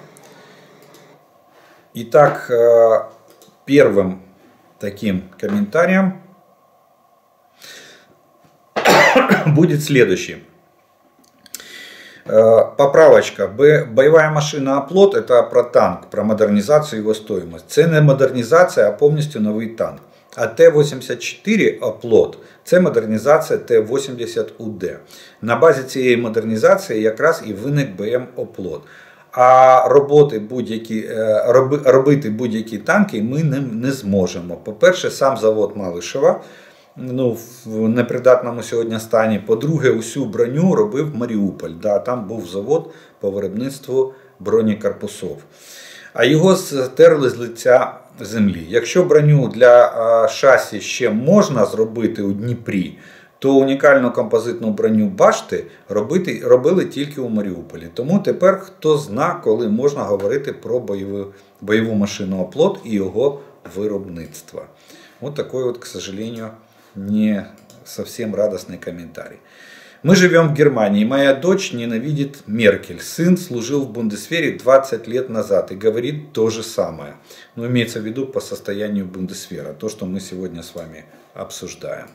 Итак, первым таким комментарием будет следующий. Поправочка. Боевая машина «Оплот» — это про танк, про модернизацию, его стоимость. Це не модернізація, а повністю новий танк. А Т вісімдесят чотири «Оплот» – це модернізація Т вісімдесят У Д. На базі цієї модернізації якраз і виник Б М «Оплот». А роботи будь-які, робити будь-які танки ми не, не зможемо. По-перше, сам завод Малишева, ну, в непридатному сьогодні стані. По-друге, усю броню робив Маріуполь. Да, там був завод по виробництву бронекорпусів. А його стерли з лиця землі. Якщо броню для шасі ще можна зробити у Дніпрі, то унікальну композитну броню башти робити, робили тільки у Маріуполі. Тому тепер хто зна, коли можна говорити про бойову, бойову машину «Оплот» і його виробництво. Вот такой вот, к сожалению, не совсем радостный комментарий. Мы живем в Германии. Моя дочь ненавидит Меркель. Сын служил в Бундесвере двадцать лет назад и говорит то же самое. Но имеется в виду по состоянию Бундесвера. То, что мы сегодня с вами обсуждаем.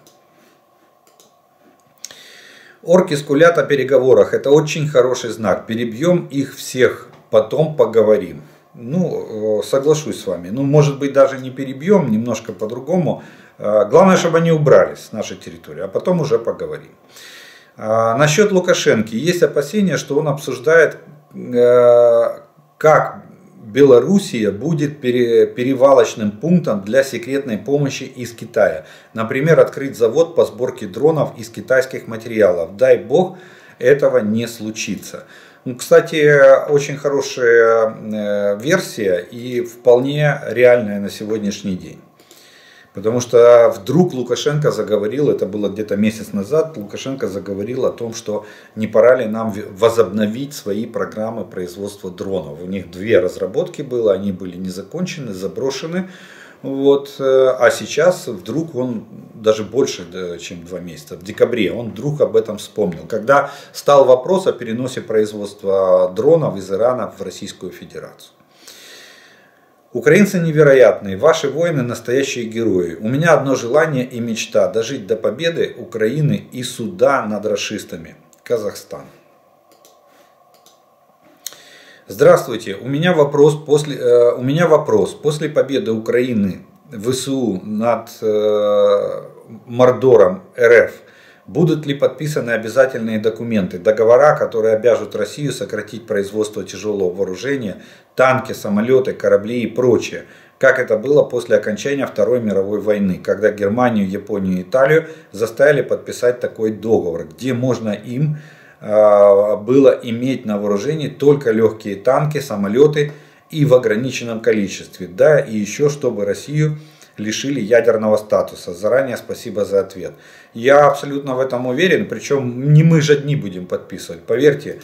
Орки скулят о переговорах. Это очень хороший знак. Перебьем их всех, потом поговорим. Ну, соглашусь с вами. Ну, может быть, даже не перебьем, немножко по-другому. Главное, чтобы они убрались с нашей территории, а потом уже поговорим. Насчет Лукашенко. Есть опасения, что он обсуждает, как Белоруссия будет перевалочным пунктом для секретной помощи из Китая. Например, открыть завод по сборке дронов из китайских материалов. Дай бог, этого не случится. Ну, кстати, очень хорошая версия и вполне реальная на сегодняшний день. Потому что вдруг Лукашенко заговорил, это было где-то месяц назад, Лукашенко заговорил о том, что не пора ли нам возобновить свои программы производства дронов. У них две разработки было, они были не закончены, заброшены. Вот. А сейчас вдруг он, даже больше, чем два месяца, в декабре, он вдруг об этом вспомнил. Когда стал вопрос о переносе производства дронов из Ирана в Российскую Федерацию. Украинцы невероятные, ваши воины настоящие герои. У меня одно желание и мечта – дожить до победы Украины и суда над рашистами. Казахстан. Здравствуйте, у меня вопрос после, э, у меня вопрос. После победы Украины ВСУ над э, Мордором РФ будут ли подписаны обязательные документы, договора, которые обяжут Россию сократить производство тяжелого вооружения, танки, самолеты, корабли и прочее, как это было после окончания Второй мировой войны, когда Германию, Японию и Италию заставили подписать такой договор, где можно им э, было иметь на вооружении только легкие танки, самолеты и в ограниченном количестве, да, и еще чтобы Россию лишили ядерного статуса. Заранее спасибо за ответ. Я абсолютно в этом уверен, причем не мы же одни будем подписывать. Поверьте,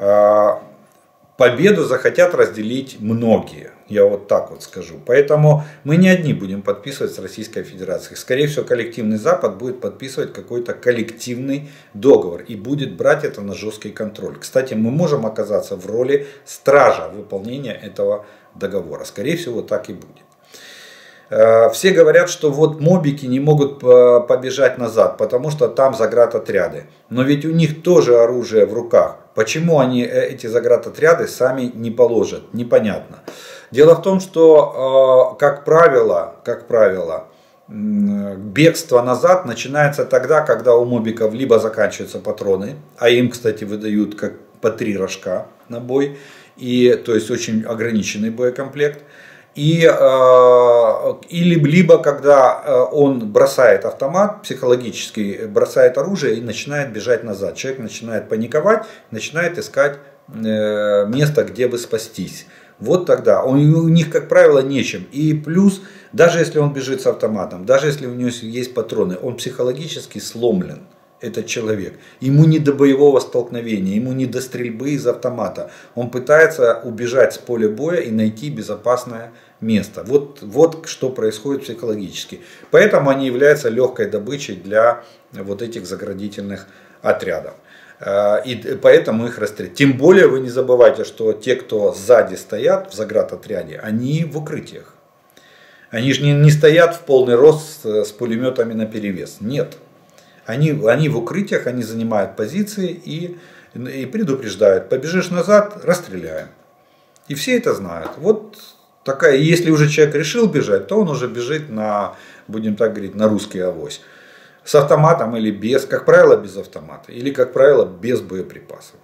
победу захотят разделить многие. Я вот так вот скажу. Поэтому мы не одни будем подписывать с Российской Федерацией. Скорее всего, коллективный Запад будет подписывать какой-то коллективный договор и будет брать это на жесткий контроль. Кстати, мы можем оказаться в роли стража выполнения этого договора. Скорее всего, так и будет. Все говорят, что вот мобики не могут побежать назад, потому что там заградотряды. Но ведь у них тоже оружие в руках. Почему они эти заградотряды сами не положат? Непонятно. Дело в том, что, как правило, как правило, бегство назад начинается тогда, когда у мобиков либо заканчиваются патроны, а им, кстати, выдают как по три рожка на бой, и, то есть очень ограниченный боекомплект. И, или либо когда он бросает автомат, психологически бросает оружие и начинает бежать назад. Человек начинает паниковать, начинает искать место, где бы спастись. Вот тогда он, у них, как правило, нечем. И плюс, даже если он бежит с автоматом, даже если у него есть патроны, он психологически сломлен. Этот человек. Ему не до боевого столкновения, ему не до стрельбы из автомата. Он пытается убежать с поля боя и найти безопасное место. Вот, вот что происходит психологически. Поэтому они являются легкой добычей для вот этих заградительных отрядов. И поэтому их расстреляют. Тем более вы не забывайте, что те, кто сзади стоят в заградотряде, они в укрытиях. Они же не, не стоят в полный рост с пулеметами наперевес. Нет. Они, они в укрытиях, они занимают позиции и и предупреждают: побежишь назад, расстреляем. И все это знают. Вот такая, если уже человек решил бежать, то он уже бежит на, будем так говорить, на русский авось. С автоматом или без, как правило, без автомата. Или, как правило, без боеприпасов.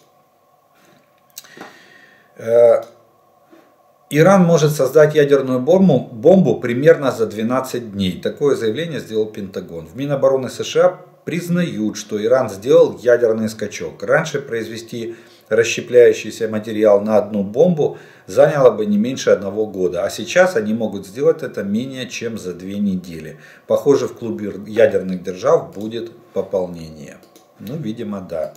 Иран может создать ядерную бомбу, бомбу примерно за двенадцать дней. Такое заявление сделал Пентагон. В Минобороны США признают, что Иран сделал ядерный скачок. Раньше произвести расщепляющийся материал на одну бомбу заняло бы не меньше одного года. А сейчас они могут сделать это менее чем за две недели. Похоже, в клубе ядерных держав будет пополнение. Ну, видимо, да.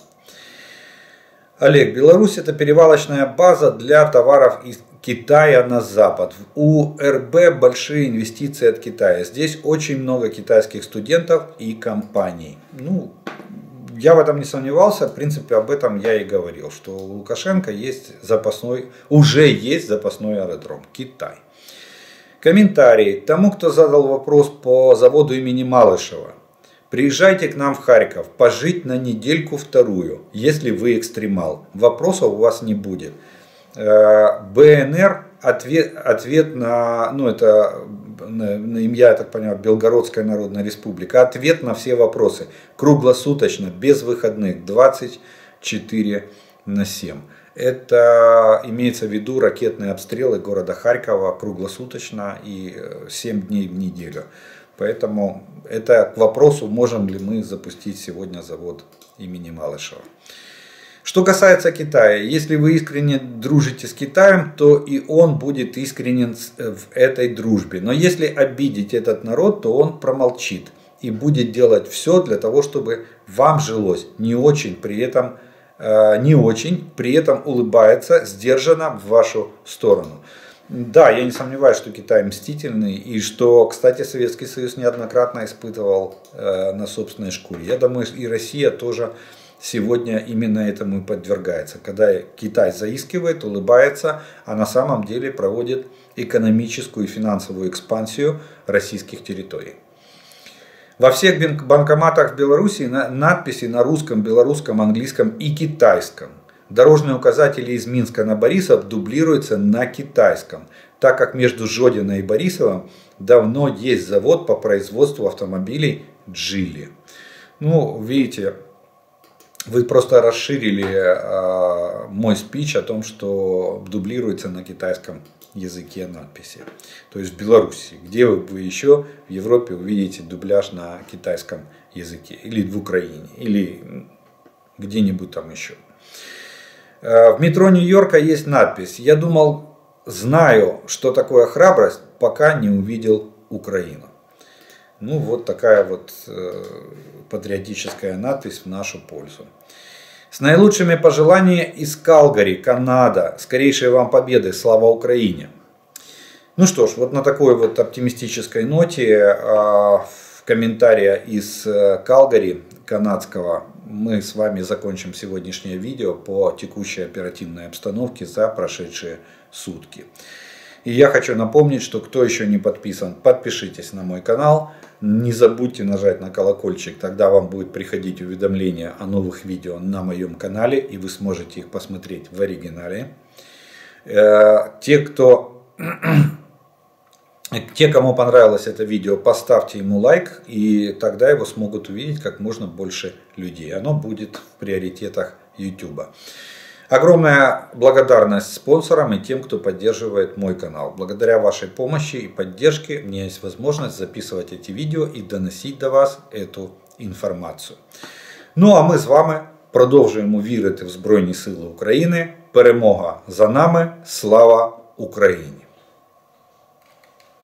Олег, Беларусь — это перевалочная база для товаров из Китая на Запад. У эр бэ большие инвестиции от Китая. Здесь очень много китайских студентов и компаний. Ну, я в этом не сомневался. В принципе, об этом я и говорил, что у Лукашенко есть запасной, уже есть запасной аэродром. Китай. Комментарий. Тому, кто задал вопрос по заводу имени Малышева. Приезжайте к нам в Харьков, пожить на недельку вторую, если вы экстремал. Вопросов у вас не будет. бэ эн эр ответ, ответ на, ну это, на, я так понимаю, Белгородская Народная Республика, ответ на все вопросы. Круглосуточно, без выходных, двадцать четыре на семь. Это имеется в виду ракетные обстрелы города Харькова круглосуточно и семь дней в неделю. Поэтому это к вопросу, можем ли мы запустить сегодня завод имени Малышева. Что касается Китая, если вы искренне дружите с Китаем, то и он будет искренен в этой дружбе. Но если обидеть этот народ, то он промолчит и будет делать все для того, чтобы вам жилось не очень, при этом, э, не очень, при этом улыбается сдержанно в вашу сторону. Да, я не сомневаюсь, что Китай мстительный, и что, кстати, Советский Союз неоднократно испытывал э, на собственной шкуре. Я думаю, и Россия тоже сегодня именно этому и подвергается. Когда Китай заискивает, улыбается, а на самом деле проводит экономическую и финансовую экспансию российских территорий. Во всех банкоматах в Беларуси надписи на русском, белорусском, английском и китайском. Дорожные указатели из Минска на Борисов дублируются на китайском, так как между Жодино и Борисовым давно есть завод по производству автомобилей Джили. Ну, видите, вы просто расширили э, мой спич о том, что дублируется на китайском языке надписи. То есть в Беларуси, где вы еще в Европе увидите дубляж на китайском языке, или в Украине, или где-нибудь там еще. В метро Нью-Йорка есть надпись: «Я думал, знаю, что такое храбрость, пока не увидел Украину». Ну, вот такая вот э, патриотическая надпись в нашу пользу. С наилучшими пожеланиями из Калгари, Канада. Скорейшей вам победы. Слава Украине. Ну что ж, вот на такой вот оптимистической ноте э, в комментарии из Калгари, канадского, мы с вами закончим сегодняшнее видео по текущей оперативной обстановке за прошедшие сутки. И я хочу напомнить, что кто еще не подписан, подпишитесь на мой канал. Не забудьте нажать на колокольчик, тогда вам будет приходить уведомление о новых видео на моем канале, и вы сможете их посмотреть в оригинале. Те, кто... Те, кому понравилось это видео, поставьте ему лайк, и тогда его смогут увидеть как можно больше людей. Оно будет в приоритетах YouTube. Огромная благодарность спонсорам и тем, кто поддерживает мой канал. Благодаря вашей помощи и поддержке у меня есть возможность записывать эти видео и доносить до вас эту інформацію. Ну а ми з вами продовжуємо вірити в Збройні Сили України. Перемога за нами. Слава Україні!